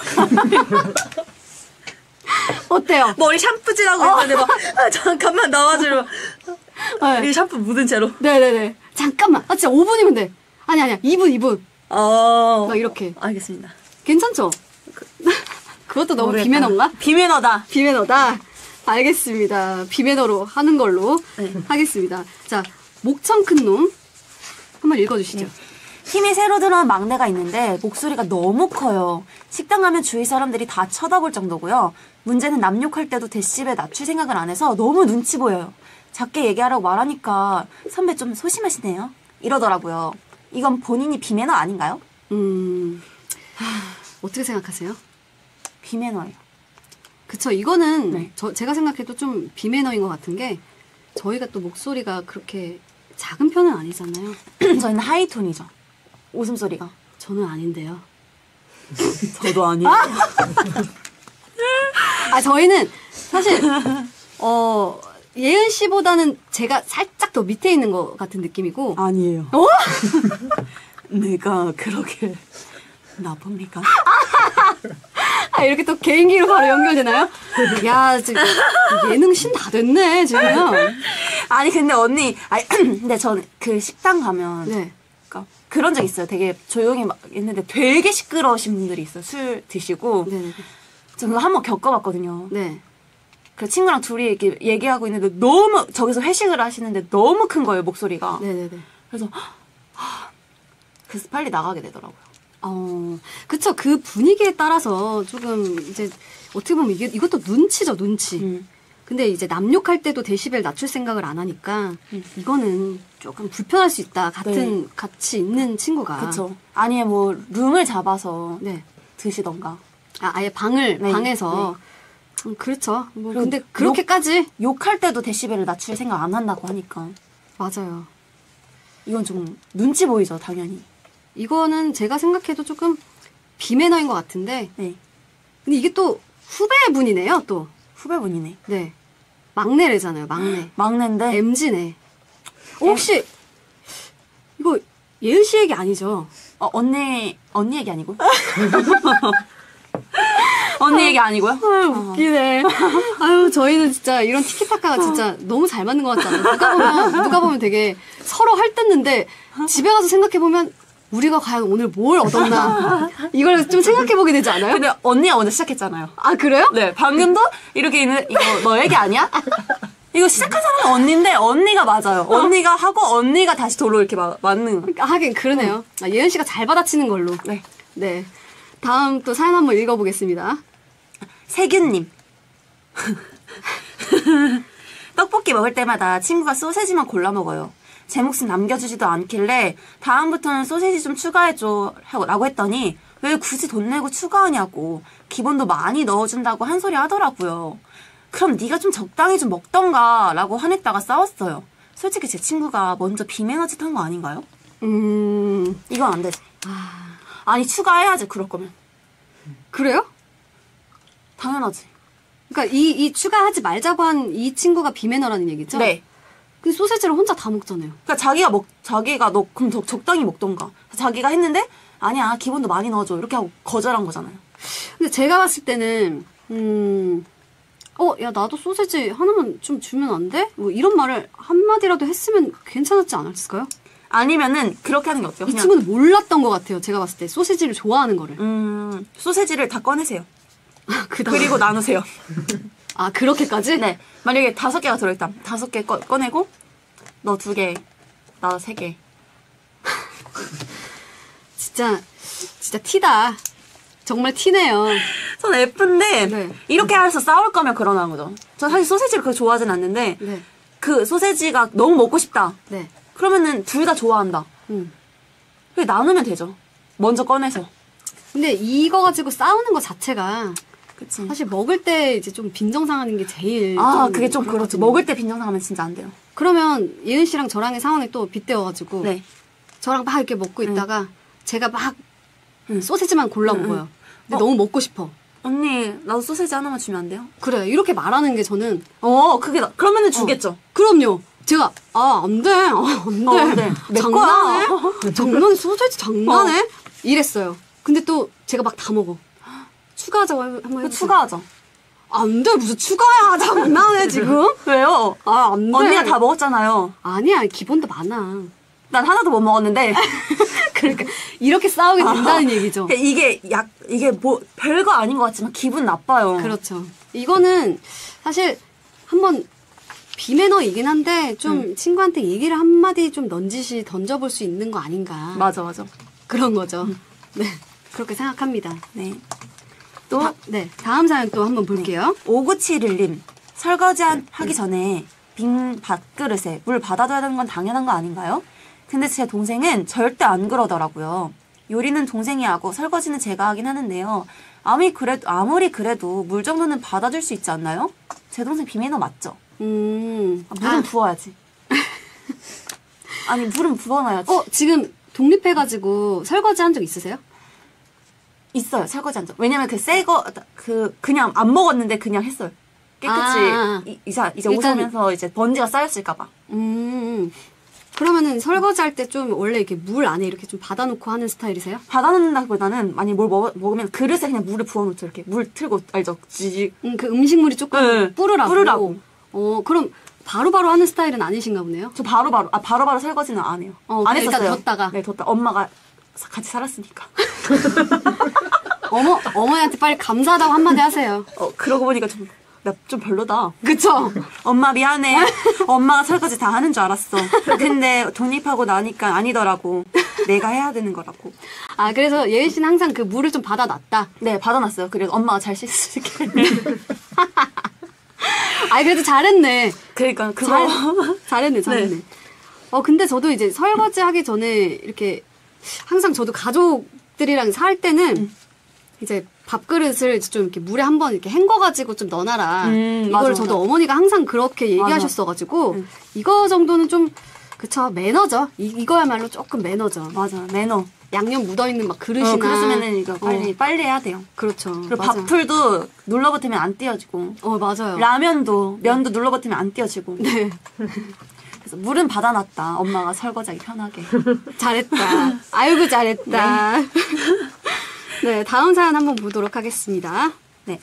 어때요? 머리 샴푸질하고 있는데 막 아, 잠깐만 나와주려. 네. 이 샴푸 묻은 채로. 네네네. 잠깐만. 아 진짜 오 분이면 돼. 아니 아니야 이 분 이 분. 어. 막 이렇게. 알겠습니다. 괜찮죠? 그것도 너무 모르겠다. 비매너인가? 비매너다. 비매너다. 알겠습니다. 비매너로 하는 걸로 네. 하겠습니다. 자 목청 큰 놈 한번 읽어주시죠. 힘이 새로 들어온 막내가 있는데 목소리가 너무 커요. 식당 가면 주위 사람들이 다 쳐다볼 정도고요. 문제는 남 욕할 때도 데시벨 낮출 생각을 안 해서 너무 눈치 보여요. 작게 얘기하라고 말하니까 선배 좀 소심하시네요. 이러더라고요. 이건 본인이 비매너 아닌가요? 음 하, 어떻게 생각하세요? 비매너예요. 그쵸 이거는 네. 저, 제가 생각해도 좀 비매너인 것 같은 게 저희가 또 목소리가 그렇게 작은 편은 아니잖아요. 저희는 하이톤이죠. 웃음소리가. 저는 아닌데요. 저도 아니에요. 아 저희는 사실 어 예은 씨보다는 제가 살짝 더 밑에 있는 것 같은 느낌이고. 아니에요. 어? 내가 그러게 나쁩니까? 아, 이렇게 또 개인기로 바로 연결되나요? 야, 지금 예능 신 다 됐네, 지금. 아니 근데 언니, 아니 근데 전 그 식당 가면 네. 그러니까 그런 적 있어요. 되게 조용히 막 있는데 되게 시끄러우신 분들이 있어요. 술 드시고. 네, 저 그거 한번 겪어봤거든요. 네. 그 친구랑 둘이 이렇게 얘기하고 있는데 너무 저기서 회식을 하시는데 너무 큰 거예요 목소리가. 네, 네, 네. 그래서 하, 그래서 빨리 나가게 되더라고요. 어, 그쵸. 그 분위기에 따라서 조금 이제 어떻게 보면 이게 이것도 눈치죠, 눈치. 음. 근데 이제 남욕할 때도 데시벨 낮출 생각을 안 하니까 음. 이거는 조금 불편할 수 있다. 같은 같이 있는 친구가. 그쵸. 아니면 뭐 룸을 잡아서 네. 드시던가. 아, 아예 방을 네, 방에서. 음, 그렇죠. 뭐 그리고 근데 그렇게까지 욕할 때도 데시벨을 낮출 생각 안 한다고 하니까 맞아요. 이건 좀 눈치 보이죠, 당연히. 이거는 제가 생각해도 조금 비매너인 것 같은데. 네. 근데 이게 또 후배분이네요, 또. 후배분이네. 네. 막내래잖아요, 막내. 막내인데. 엠지네. 어, 혹시 이거 예은 씨 얘기 아니죠? 어, 언니, 언니 얘기 아니고? 언니 얘기 아니고요? 아유, 웃기네. 아유, 저희는 진짜 이런 티키타카가 진짜 너무 잘 맞는 것 같지 않아요? 누가 보면, 누가 보면 되게 서로 헐뜯는데 집에 가서 생각해보면 우리가 과연 오늘 뭘 얻었나. 이걸 좀 생각해보게 되지 않아요? 근데 언니가 먼저 시작했잖아요. 아, 그래요? 네, 방금도 이렇게 있는, 이거 너 얘기 아니야? 이거 시작한 사람은 언니인데, 언니가 맞아요. 언니가 하고, 언니가 다시 도로 이렇게 마, 맞는. 아, 하긴 그러네요. 아, 예은 씨가 잘 받아치는 걸로. 네. 네. 다음 또 사연 한번 읽어보겠습니다. 세균님. 떡볶이 먹을 때마다 친구가 소세지만 골라 먹어요. 제 몫은 남겨주지도 않길래 다음부터는 소세지 좀 추가해줘 하고 라고 했더니 왜 굳이 돈 내고 추가하냐고 기본도 많이 넣어준다고 한 소리 하더라고요. 그럼 네가 좀 적당히 좀 먹던가 라고 화냈다가 싸웠어요. 솔직히 제 친구가 먼저 비매너 짓 한 거 아닌가요? 음, 이건 안 되지. 아니 추가해야지 그럴 거면. 그래요? 당연하지. 그러니까 이, 이 추가하지 말자고 한 이 친구가 비매너라는 얘기죠? 네. 근데 소세지를 혼자 다 먹잖아요. 그러니까 자기가 먹 자기가 너 그럼 더 적당히 먹던가. 자기가 했는데 아니야 기본도 많이 넣어줘 이렇게 하고 거절한 거잖아요. 근데 제가 봤을 때는 음, 어, 야 나도 소세지 하나만 좀 주면 안 돼? 뭐 이런 말을 한마디라도 했으면 괜찮았지 않았을까요? 아니면은 그렇게 하는 게 어때요? 이 그냥 친구는 몰랐던 것 같아요. 제가 봤을 때 소세지를 좋아하는 거를. 음 소세지를 다 꺼내세요. 그다음에. 그리고 나누세요. 아 그렇게까지? 네. 만약에 다섯 개가 들어있다. 다섯 개 꺼, 꺼내고 너 두 개, 나 세 개. 진짜 진짜 티다. 정말 티네요. 전 F인데 네. 이렇게 해서 싸울 거면 그러는 거죠. 저 사실 소세지를 그렇게 좋아하진 않는데 네. 그 소세지가 너무 먹고 싶다. 네. 그러면은 둘 다 좋아한다. 음. 그게 나누면 되죠. 먼저 꺼내서. 근데 이거 가지고 싸우는 거 자체가 그치. 사실 먹을 때 이제 좀 빈정상하는 게 제일 아, 좀 그게 좀 그렇죠. 그렇거든요. 먹을 때 빈정상하면 진짜 안 돼요. 그러면 예은 씨랑 저랑의 상황이 또 빗대어가지고 네. 저랑 막 이렇게 먹고 있다가 제가 막 응. 소세지만 골라 응, 먹어요. 응. 근데 어. 너무 먹고 싶어. 언니, 나도 소세지 하나만 주면 안 돼요? 그래 이렇게 말하는 게 저는 어, 그게 나, 그러면은 주겠죠. 그럼요. 제가 아 안 돼, 아, 안 돼, 어, 안 돼. 내 장난해? 거야. 장난해? 소세지 장난해? 이랬어요. 근데 또 제가 막 다 먹어. 추가하자고 한번 그 해보세요. 추가하죠. 안 돼, 무슨 추가야? 장난해 지금? 왜요? 아 안 돼. 언니가 다 먹었잖아요. 아니야 기본도 많아. 난 하나도 못 먹었는데. 그러니까 이렇게 싸우게 된다는 얘기죠. 이게 약, 이게 뭐, 별거 아닌 것 같지만 기분 나빠요. 그렇죠. 이거는 사실 한번 비매너이긴 한데 좀 친구한테 얘기를 한마디 좀 넌지시 던져볼 수 있는 거 아닌가. 맞아, 맞아. 그런 거죠. 네. 그렇게 생각합니다. 네. 또, 다, 네. 다음 사연 또 한번 볼게요. 오구칠일님. 설거지 한- 하기 전에 빈 밥그릇에 물 받아둬야 되는 건 당연한 거 아닌가요? 근데 제 동생은 절대 안 그러더라고요. 요리는 동생이 하고 설거지는 제가 하긴 하는데요. 아무리 그래도, 아무리 그래도 물 정도는 받아줄 수 있지 않나요? 제 동생 비매너 맞죠? 음. 아, 물은 아, 부어야지. 아니, 물은 부어놔야지. 어, 지금 독립해가지고 설거지 한 적 있으세요? 있어요, 설거지 한 적. 왜냐면 그 새거, 그, 그냥 안 먹었는데 그냥 했어요. 깨끗이. 아. 이, 이제, 이제 일단- 오면서 이제 먼지가 쌓였을까봐. 음. 그러면은 설거지 할 때 좀 원래 이렇게 물 안에 이렇게 좀 받아놓고 하는 스타일이세요? 받아놓는다기보다는 많이 뭘 먹, 먹으면 그릇에 그냥 물을 부어놓죠. 이렇게 물 틀고, 알죠? 지직. 음, 그 음식물이 조금 네, 뿌르라고. 뿌르라고. 어, 그럼 바로바로 하는 스타일은 아니신가 보네요. 저 바로바로, 아, 바로바로 설거지는 안 해요. 어, 안 그냥 일단 했었어요. 뒀다가. 네, 뒀다. 엄마가 사- 같이 살았으니까. 어머, 어머니한테 빨리 감사하다고 한마디 하세요. 어, 그러고 보니까 좀, 나 좀 별로다. 그쵸? 엄마 미안해. 엄마가 설거지 다 하는 줄 알았어. 근데 독립하고 나니까 아니더라고. 내가 해야 되는 거라고. 아, 그래서 예은 씨는 항상 그 물을 좀 받아놨다. 네, 받아놨어요. 그리고 엄마가 잘 씻을게. 아, 그래도 잘했네. 그러니까 그거 잘, 잘했네, 잘했네. 어, 근데 저도 이제 설거지 하기 전에 이렇게 항상 저도 가족들이랑 살 때는 이제 밥그릇을 좀 이렇게 물에 한번 이렇게 헹궈가지고 좀 넣어놔라. 음, 이걸 맞아, 저도 맞아. 어머니가 항상 그렇게 얘기하셨어가지고 응. 이거 정도는 좀 그쵸 매너죠. 이, 이거야말로 조금 매너죠. 맞아, 매너. 양념 묻어있는 막 그릇이나 어, 그랬으면은 이거 빨리 어, 빨리 해야 돼요. 그렇죠. 그리고 맞아. 밥풀도 눌러붙으면 안 띄어지고 어 맞아요. 라면도 면도 눌러붙으면 안 띄어지고. 네. 그래서 물은 받아놨다. 엄마가 설거지하기 편하게. 잘했다. 아이고 잘했다. 네, 다음 사연 한번 보도록 하겠습니다. 네.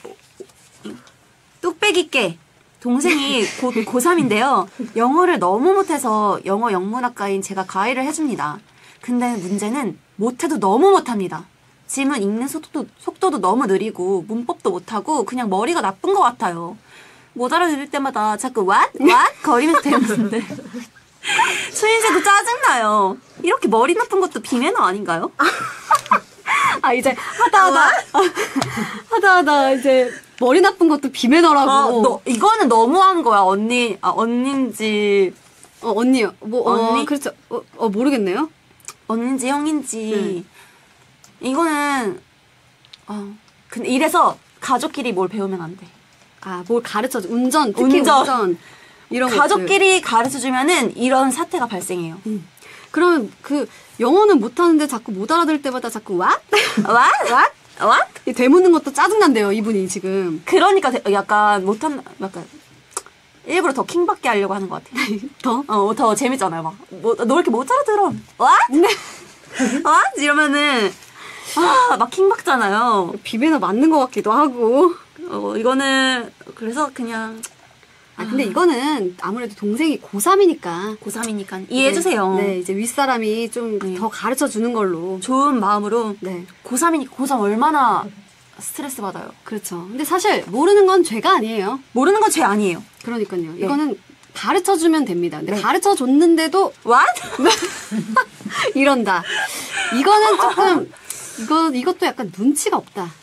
뚝배기 깨. 동생이 곧 고삼인데요. 영어를 너무 못해서 영어 영문학과인 제가 가이를 해줍니다. 근데 문제는 못해도 너무 못합니다. 지문 읽는 속도도, 속도도 너무 느리고 문법도 못하고 그냥 머리가 나쁜 것 같아요. 못 알아들을 때마다 자꾸 what? what? 거리면서 대는데 수인쌤도 짜증나요. 이렇게 머리 나쁜 것도 비매너 아닌가요? 아 이제 하다 하다 하다 하다 이제 머리 나쁜 것도 비매너라고. 어, 너, 이거는 너무한 거야. 언니, 아, 언닌지, 어, 언니요. 뭐, 어, 언니? 그렇죠. 어, 어, 모르겠네요. 언닌지 형인지. 네. 이거는, 어, 근데 이래서 가족끼리 뭘 배우면 안 돼. 아, 뭘 가르쳐줘. 운전, 특히 운전. 운전. 이런 것들. 가족끼리 가르쳐주면은 이런 사태가 발생해요. 그러면 그, 영어는 못하는데 자꾸 못 알아들 때마다 자꾸 what? What? What? What? 이 되묻는 것도 짜증난대요, 이분이 지금. 그러니까 되- 약간 못한, 약간, 일부러 더 킹받게 하려고 하는 것 같아. 더? 어, 더 재밌잖아요. 막, 뭐, 너 이렇게 못 알아들어. What? 네. What? 이러면은, 아, 막 킹받잖아요. 비매너 맞는 것 같기도 하고. 어, 이거는, 그래서 그냥, 아, 근데 이거는 아무래도 동생이 고삼이니까. 고삼이니까 이해해주세요. 네, 이제 윗사람이 좀 더 네. 가르쳐 주는 걸로. 좋은 마음으로. 네, 고삼이니까, 고삼 얼마나 스트레스 받아요. 그렇죠. 근데 사실 모르는 건 죄가 아니에요. 모르는 건 죄 아니에요. 그러니까요. 이거는 가르쳐 주면 됩니다. 근데 네. 가르쳐 줬는데도 What? 이런다. 이거는 조금 이거 이것도 약간 눈치가 없다.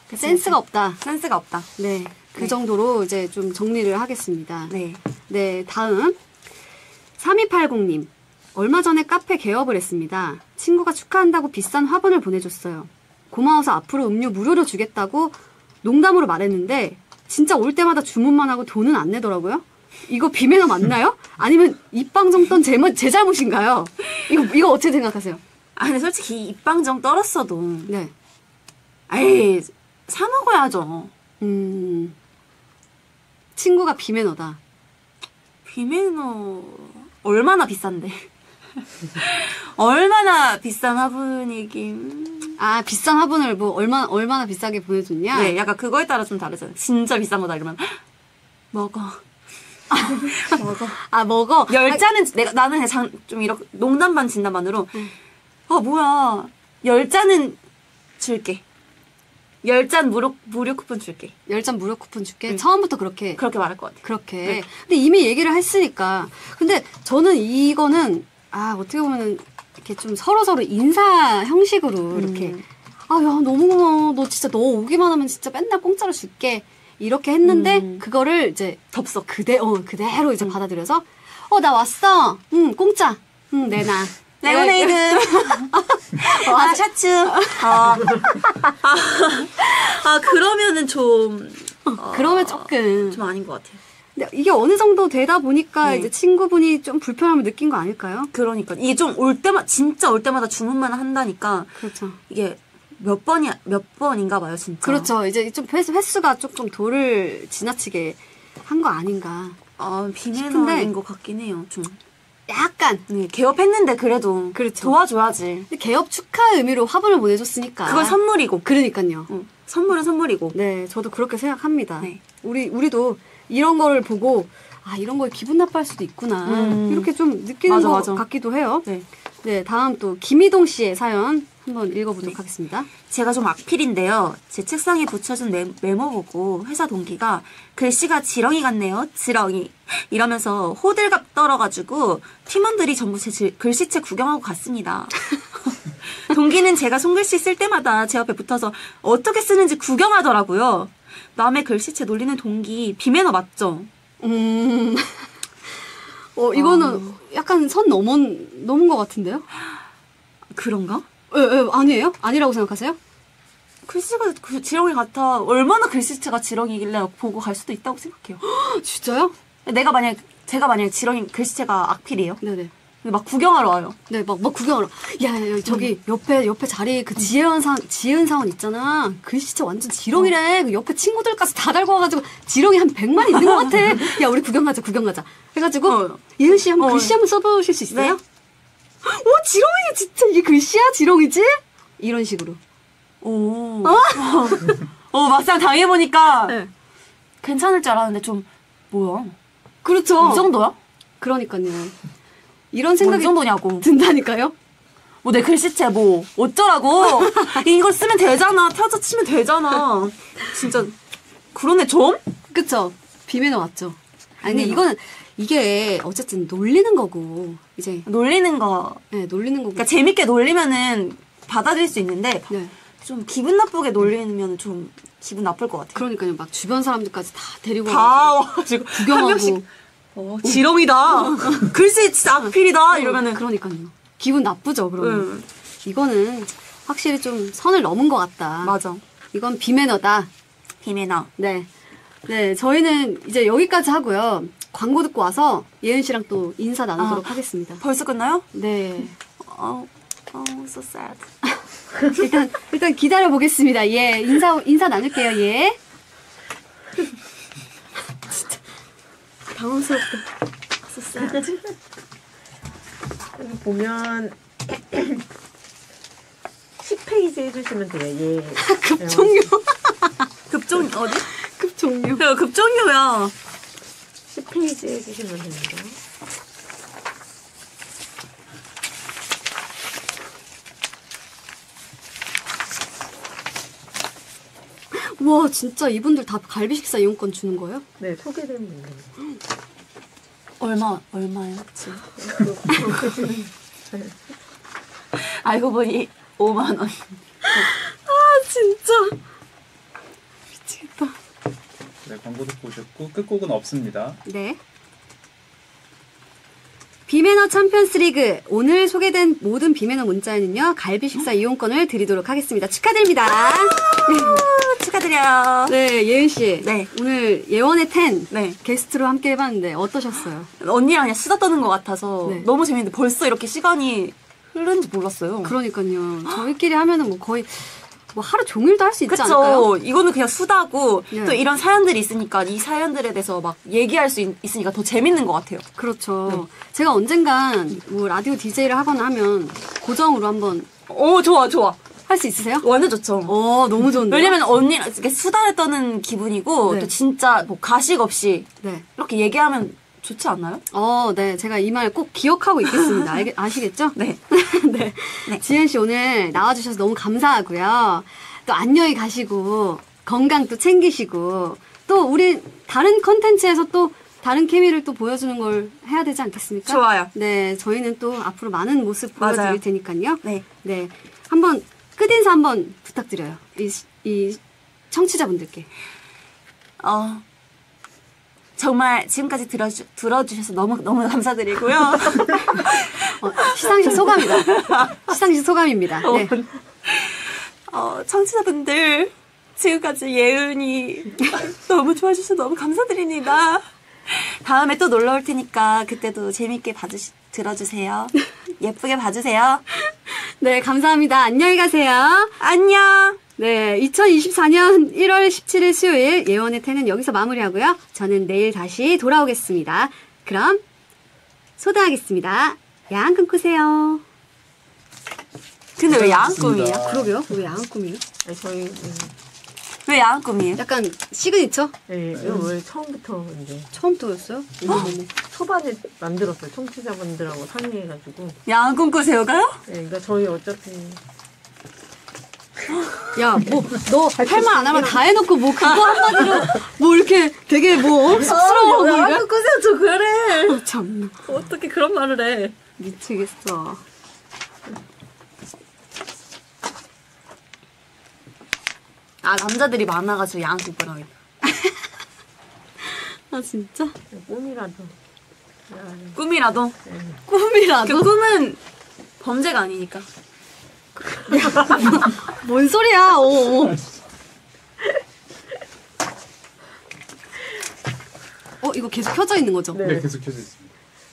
센스가 없다. 센스가 없다. 네. 그 네. 정도로 이제 좀 정리를 하겠습니다. 네. 네, 다음. 삼이팔공님. 얼마 전에 카페 개업을 했습니다. 친구가 축하한다고 비싼 화분을 보내줬어요. 고마워서 앞으로 음료 무료로 주겠다고 농담으로 말했는데 진짜 올 때마다 주문만 하고 돈은 안 내더라고요. 이거 비매너 맞나요? 아니면 입방정 떤 제, 제 잘못인가요? 이거 이거 어떻게 생각하세요? 아 근데 솔직히 입방정 떨었어도 네. 에이 사 먹어야죠. 음. 친구가 비매너다. 비매너 얼마나 비싼데? 얼마나 비싼 화분이긴. 아, 비싼 화분을 뭐 얼마 얼마나 비싸게 보내줬냐? 네, 약간 그거에 따라 좀 다르잖아요. 진짜 비싼 거다 이러면 먹어. 먹어. 아, 먹어. 열 잔은 내가 나는 그냥 장, 좀 이렇게 농담 반 진담 반으로 음. 아 뭐야 열 잔은 줄게. 열 잔 무료 무료 쿠폰 줄게. 열 잔 무료 쿠폰 줄게. 응. 처음부터 그렇게 그렇게 말할 것 같아. 그렇게. 네. 근데 이미 얘기를 했으니까. 근데 저는 이거는 아 어떻게 보면은 이렇게 좀 서로 서로 인사 형식으로 이렇게 음. 아 야 너무 고마워. 너 진짜 너 오기만 하면 진짜 맨날 공짜로 줄게. 이렇게 했는데 음. 그거를 이제 덥석. 그대 어 그대로 이제 받아들여서 어 나 왔어. 응 공짜. 응 내놔. 레모네이드. 아, 샤츠. 아, 아, 아 그러면은 좀. 어, 그러면 조금 좀 아닌 것 같아요. 근데 이게 어느 정도 되다 보니까 네. 이제 친구분이 좀 불편함을 느낀 거 아닐까요? 그러니까. 이게 좀 올 때마다, 진짜 올 때마다 주문만 한다니까. 그렇죠. 이게 몇 번이, 몇 번인가 봐요, 진짜. 그렇죠. 이제 좀 횟수, 횟수가 조금 도를 지나치게 한 거 아닌가. 아, 싶은데. 비매너인 것 같긴 해요, 좀. 약간. 네, 개업했는데 그래도. 그렇죠. 도와줘야지. 근데 개업 축하 의미로 화분을 보내줬으니까. 그건 선물이고. 그러니까요. 응. 선물은 선물이고. 네, 저도 그렇게 생각합니다. 네. 우리, 우리도 이런 거를 보고, 아, 이런 거에 기분 나빠할 수도 있구나. 음. 이렇게 좀 느끼는 맞아, 것 맞아. 같기도 해요. 네. 네, 다음 또 김희동 씨의 사연 한번 읽어보도록 네. 하겠습니다. 제가 좀 악필인데요. 제 책상에 붙여준 메, 메모 보고 회사 동기가 글씨가 지렁이 같네요. 지렁이. 이러면서 호들갑 떨어가지고 팀원들이 전부 제 질- 글씨책 구경하고 갔습니다. 동기는 제가 손글씨 쓸 때마다 제 옆에 붙어서 어떻게 쓰는지 구경하더라고요. 남의 글씨체 놀리는 동기 비매너 맞죠? 음, 어, 이거는 약간 선 넘은, 넘은 것 같은데요? 그런가? 예, 예, 아니에요? 아니라고 생각하세요? 글씨가 그 지렁이 같아. 얼마나 글씨체가 지렁이길래 보고 갈 수도 있다고 생각해요. 진짜요? 내가 만약 제가 만약 지렁이 글씨체가 악필이에요. 네네. 막 구경하러 와요. 네, 막, 막 구경하러. 야, 야, 야, 저기, 옆에, 옆에 자리에 그 지혜은 사, 지혜은 사원 있잖아. 글씨체 완전 지렁이래. 그 옆에 친구들까지 다 달고 와가지고, 지렁이 한 백만 있는 것 같아. 야, 우리 구경 가자, 구경 가자. 해가지고, 어. 예은 씨 한번 어. 글씨 한번 써보실 수 있어요? 네. 오, 지렁이 진짜 이게 글씨야? 지렁이지? 이런 식으로. 오. 어, 막상 당해보니까 네. 괜찮을 줄 알았는데 좀, 뭐야. 그렇죠. 이 정도야? 그러니까요. 이런 뭐 생각이 이 정도냐고. 든다니까요? 뭐 내 글씨체 뭐, 어쩌라고. 이걸 쓰면 되잖아. 펴서 치면 되잖아. 진짜, 그러네, 좀? 그쵸? 비매너 맞죠? 아니, 근데 비매너. 이거는, 이게 어쨌든 놀리는 거고, 이제, 놀리는 거. 네, 놀리는 거고. 그러니까 재밌게 놀리면은 받아들일 수 있는데, 네. 좀 기분 나쁘게 놀리면 좀 기분 나쁠 것 같아요. 그러니까요. 막 주변 사람들까지 다 데리고 다 와가지고 와가지고 구경하고. 한 명씩 어, 지렁이다. 글씨 진짜 악필이다. 이러면은 그러니까요. 기분 나쁘죠, 그러면. 응. 이거는 확실히 좀 선을 넘은 것 같다. 맞아. 이건 비매너다. 비매너. 네. 네, 저희는 이제 여기까지 하고요. 광고 듣고 와서 예은 씨랑 또 인사 나누도록 아. 하겠습니다. 벌써 끝나요? 네. 어, 어, so sad. 일단, 일단 기다려 보겠습니다. 예. 인사, 인사 나눌게요, 예. 진짜. 당황스럽다. so sad. 여기 보면 십 페이지 해주시면 돼요. 예. 급종료. 급종 어디? 급종료. 야, 급종료야. 십 페이지 해주시면 됩니다. 와, 진짜 이분들 다 갈비 식사 이용권 주는 거예요? 네, 소개된 분들. 얼마 얼마였지? 알고 보니 오만 원. 아, 진짜. 네, 광고 듣고 오셨고 끝곡은 없습니다. 네. 비매너 챔피언스 리그 오늘 소개된 모든 비매너 문자에는요 갈비 식사 이용권을 드리도록 하겠습니다. 축하드립니다. 축하드려요. 네, 예은 씨. 네. 오늘 예원의 텐 네. 게스트로 함께 해봤는데 어떠셨어요? 언니랑 그냥 수다 떠는 것 같아서 네. 너무 재밌는데 벌써 이렇게 시간이 흐른지 몰랐어요. 그러니까요. 저희끼리 하면은 뭐 거의 뭐 하루 종일도 할 수 있지 않을까요? 그쵸. 이거는 그냥 수다고 네. 또 이런 사연들이 있으니까 이 사연들에 대해서 막 얘기할 수 있, 있으니까 더 재밌는 것 같아요. 그렇죠. 제가 언젠간 뭐 라디오 디제이를 하거나 하면 고정으로 한번 오, 좋아, 좋아. 할 수 있으세요? 완전 좋죠. 어, 너무 좋은데. 왜냐면 언니랑 이렇게 수다를 떠는 기분이고 네. 또 진짜 뭐 가식 없이 네. 이렇게 얘기하면 좋지 않나요? 어, 네. 제가 이 말 꼭 기억하고 있겠습니다. 알겠, 아시겠죠? 네. 네. 네. 지현 씨 오늘 나와주셔서 너무 감사하고요. 또 안녕히 가시고 건강 또 챙기시고 또 우리 다른 컨텐츠에서 또 다른 케미를 또 보여주는 걸 해야 되지 않겠습니까? 좋아요. 네. 저희는 또 앞으로 많은 모습 맞아요. 보여드릴 테니까요. 네. 네. 한번 끝인사 한번 부탁드려요. 이, 이 청취자분들께. 어, 정말 지금까지 들어주, 들어주셔서 너무, 너무 감사드리고요. 어, 시상식 소감이다. 시상식 소감입니다. 네. 어, 청취자분들, 지금까지 예은이 너무 좋아해주셔서 너무 감사드립니다. 다음에 또 놀러 올 테니까 그때도 재밌게 봐주시, 들어주세요. 예쁘게 봐주세요. 네, 감사합니다. 안녕히 가세요. 안녕! 네, 이천이십사 년 일월 십칠일 수요일 예원의 텐은 여기서 마무리하고요. 저는 내일 다시 돌아오겠습니다. 그럼 소다하겠습니다. 야한 꿈 꾸세요. 근데 왜 야한 꿈이에요? 그러게요. 왜 야한 꿈이에요? 아니, 저희 음, 왜 야한 꿈이에요? 약간 시그니처? 네, 이거 원래 처음부터 이제 처음부터였어요? 이거 뭐 초반에 만들었어요. 청취자분들하고 상의해가지고. 야한 꿈 꾸세요가요? 네, 그러니까 저희 어차피 야, 뭐, 너 할 말 안 하면 다 해놓고 뭐 그거 한마디로 뭐 이렇게 되게 뭐 쑥스러워하고 이래? 야한 꿈 꾸세요. 저 그래. 어, 참나. 어떻게 그런 말을 해? 미치겠어. 아, 남자들이 많아가지고 야한 꿈 꾸라고. 아, 진짜? 꿈이라도. 꿈이라도? 꿈이라도? 그 꿈은 범죄가 아니니까. 뭔 소리야, 오, 오. 어, 이거 계속 켜져 있는 거죠? 네. 네, 계속 켜져 있습니다.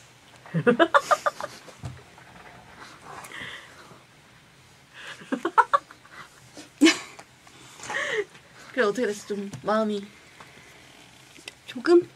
그래, 어떻게 됐어? 좀 마음이. 조금?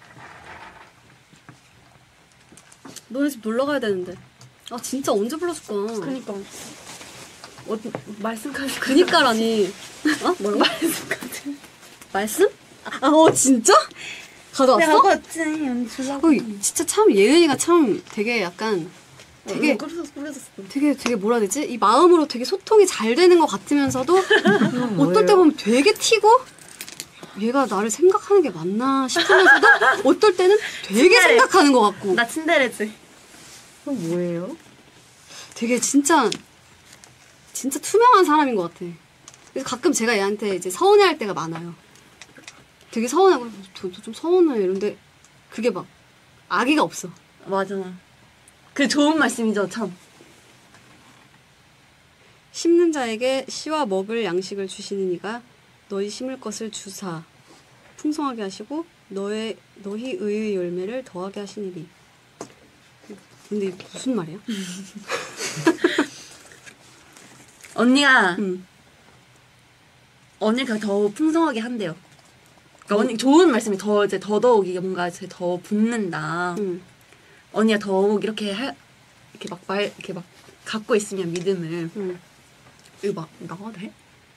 노래 집 놀러 가야 되는데. 아, 진짜 언제 불러줄까? 그니까. 어디, 말씀까지. 그니까라니. 어? 뭐라고? 말씀까지. 말씀? 아, 어, 진짜? 가져왔어? 왔지. 언니 주려고. 어, 진짜 참 예은이가 참 되게 약간 되게 꾸려졌어, 꾸려졌어. 되게 되게 뭐라 해야 되지? 이 마음으로 되게 소통이 잘 되는 것 같으면서도 어떨 때 보면 되게 튀고 얘가 나를 생각하는 게 맞나 싶으면서도 어떨 때는 되게 친절해. 생각하는 것 같고 나 츤데레지. 그럼 뭐예요? 되게 진짜 진짜 투명한 사람인 것 같아. 그래서 가끔 제가 얘한테 이제 서운해할 때가 많아요. 되게 서운하고 저, 저 좀 서운해 이런데 그게 막 악의가 없어. 맞아. 그 좋은 말씀이죠, 참. 심는 자에게 씨와 먹을 양식을 주시는 이가 너희 심을 것을 주사 풍성하게 하시고 너의 너희 의의 열매를 더하게 하시니리. 근데 이게 무슨 말이야? 언니가 음. 언니가 더 풍성하게 한대요. 그러니까 언니 좋은 말씀이 더 이제 더더욱 이게 뭔가 이제 더 붙는다. 음. 언니가 더욱 이렇게 하, 이렇게 막 말 이렇게 막 갖고 있으면 믿음을 음. 이거 막 나가도 돼?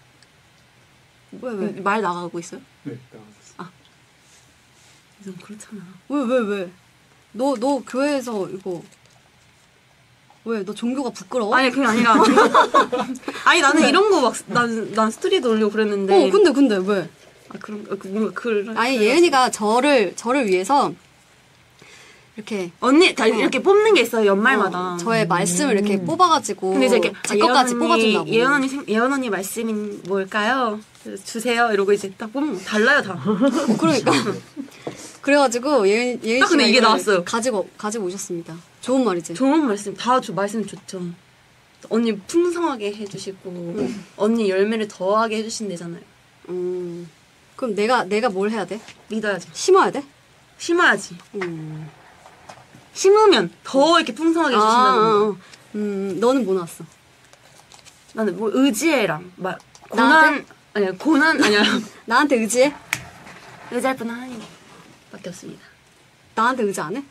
왜 왜? 말 나가고 있어요? 네, 나가셨어요. 좀 그렇잖아. 왜 왜 왜? 너 너 교회에서 이거 왜? 너 종교가 부끄러워? 아니 그게 아니라 아니 나는 이런 거 막 난 난 스토리도 올리고 그랬는데. 어 근데 근데 왜? 아 그런 그 뭔가 그 아니 예은이가 저를 저를 위해서 이렇게 언니 다 이렇게 뽑는 게 있어요 연말마다. 어, 저의 말씀을 이렇게 뽑아가지고 근데 이제 이렇게 제 것까지 예언 언니, 뽑아준다고. 예언 언니 생- 예언 언니 말씀이 뭘까요? 주세요 이러고 이제 딱 뽑으면 달라요 다. 그러니까 그래가지고 예은 예은 아, 근데 씨가 이게 이걸 나왔어요. 가지고 가지고 오셨습니다. 좋은 말이지. 좋은 말씀 다 조, 말씀 좋죠. 언니 풍성하게 해주시고 언니 열매를 더하게 해주신대잖아요. 음 그럼 내가 내가 뭘 해야 돼? 믿어야죠. 심어야 돼? 심어야지. 음. 심으면 더 이렇게 풍성하게 해주신다는 거. 아, 음 너는 뭐 나왔어? 나는 뭐 의지해랑 막 나한테? 고난 아니야 고난 아니야 나한테 의지해? 의지할 분 하나님밖에 없습니다. 나한테 의지 안 해?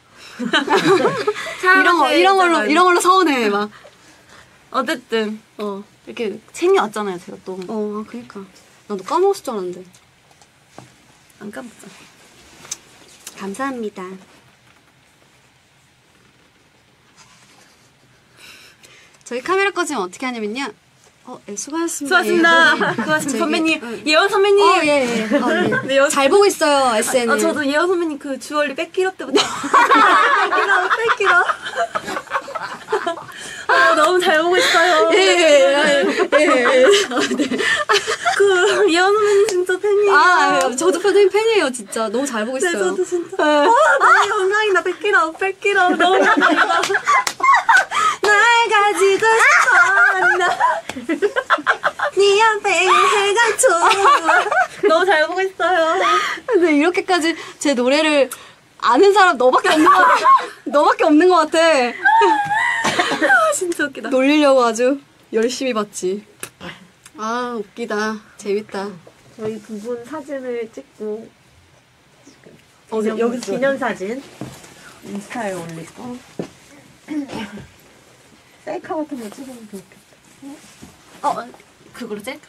이런 거 이런 걸로 이런 걸로 서운해 막. 어쨌든 어. 이렇게 챙겨왔잖아요 제가 또. 어, 그러니까 나도 까먹었을 줄 알았는데. 안 까먹자. 감사합니다. 저희 카메라 꺼지면 어떻게 하냐면요. 어, 예, 수고하셨습니다. 수고하셨습니다. 예. 수고하셨습니다. 저기, 선배님, 어. 예원 선배님. 어, 예, 예. 어, 예. 네, 여- 잘 보고 있어요, 에스엔을. 아, 저도 예원 선배님 그 주얼리 백키로 때부터 백키로 백키로. 아, 너무 잘 보고 있어요. 예, 예, 예, 예. 그 예원 선배님 진짜 팬이에요. 아, 예. 저도 표정이 팬이에요, 진짜. 너무 잘 보고 네, 있어요. 저도 진짜. 와, 너무 영광이다. 백키로 백키로 너무 영광이다. 날 가지고 싶어 나. 네 앞에 해가 좋아. 너무 잘 보고 있어요. 근데 이렇게까지 제 노래를 아는 사람 너밖에 없는 것 같아. 너밖에 없는 것 같아. 아, 진짜 웃기다. 놀리려고 아주 열심히 봤지. 아, 웃기다. 재밌다. 저희 두 분 사진을 찍고 어, 기념- 여기서 기념 사진 인스타에 올리고 셀카 같은 거 찍으면 좋겠다. 어, 그걸로 짤까?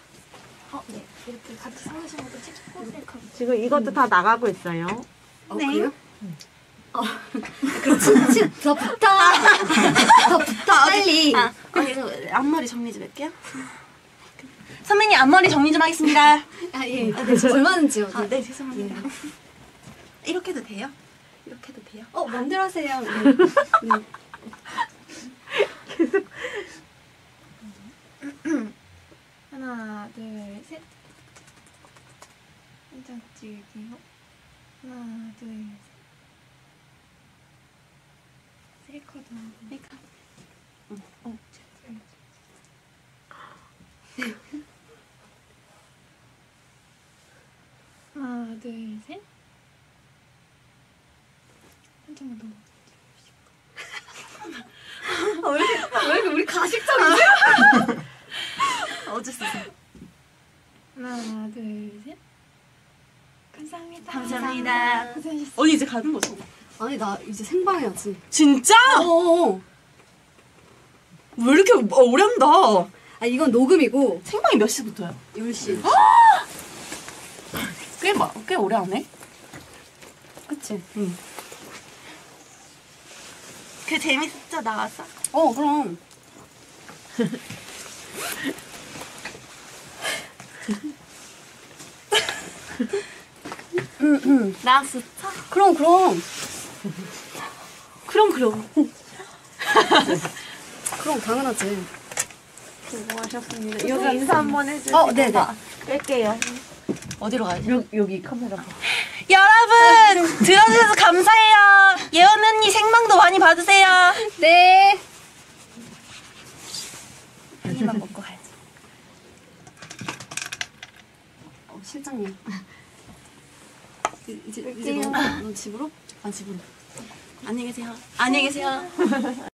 지금 이것도 다 나가고 있어요. 어, 그래요? 어. 그럼 친, 더 붙어. 더 붙어, 빨리. 아, 언니, 저 앞머리 정리 좀 할게요. 선배님, 앞머리 정리 좀 하겠습니다. 아, 예. 아, 네, 저 얼마든지요. 아, 네, 죄송합니다. 이렇게 해도 돼요? 이렇게 해도 돼요? 어, 맘대로 하세요. 네. 네. 하나, 둘, 셋. 한장 찍을게요. 하나, 둘, 셋. 셀카도 하고. 셀카. 응. 어, 하나, 둘, 셋. 한 장만 더. 왜 이렇게 우리 가식적이지? 어쩔 수 없어. 하나, 둘, 셋. 감사합니다. 감사합니다. 고생하셨습니다. 언니, 이제 가는 거죠? 아니, 나 이제 생방해야지. 진짜? 어. 왜 이렇게 어, 오래 한다? 아, 이건 녹음이고, 생방이 몇 시부터요? 열 시. 꽤, 마, 꽤 오래 하네? 그치? 응. 그 재밌었죠, 나와서? 어, 그럼. 나왔었죠? 그럼, 그럼. 그럼, 그럼. 그럼, 당연하지. 수고하셨습니다. 여기 인사 한번 해주세요. 어, 네네. 뺄게요. 어디로 가야지? 여, 여기 카메라. 여러분! 들어주셔서 감사해요. 예원 언니 생방도 많이 봐주세요. 네. 여기만 먹고 가야지. 어, 실장님. 이제, 이제 너, 너 집으로? 아, 집으로. 안녕히 계세요. 안녕히 계세요.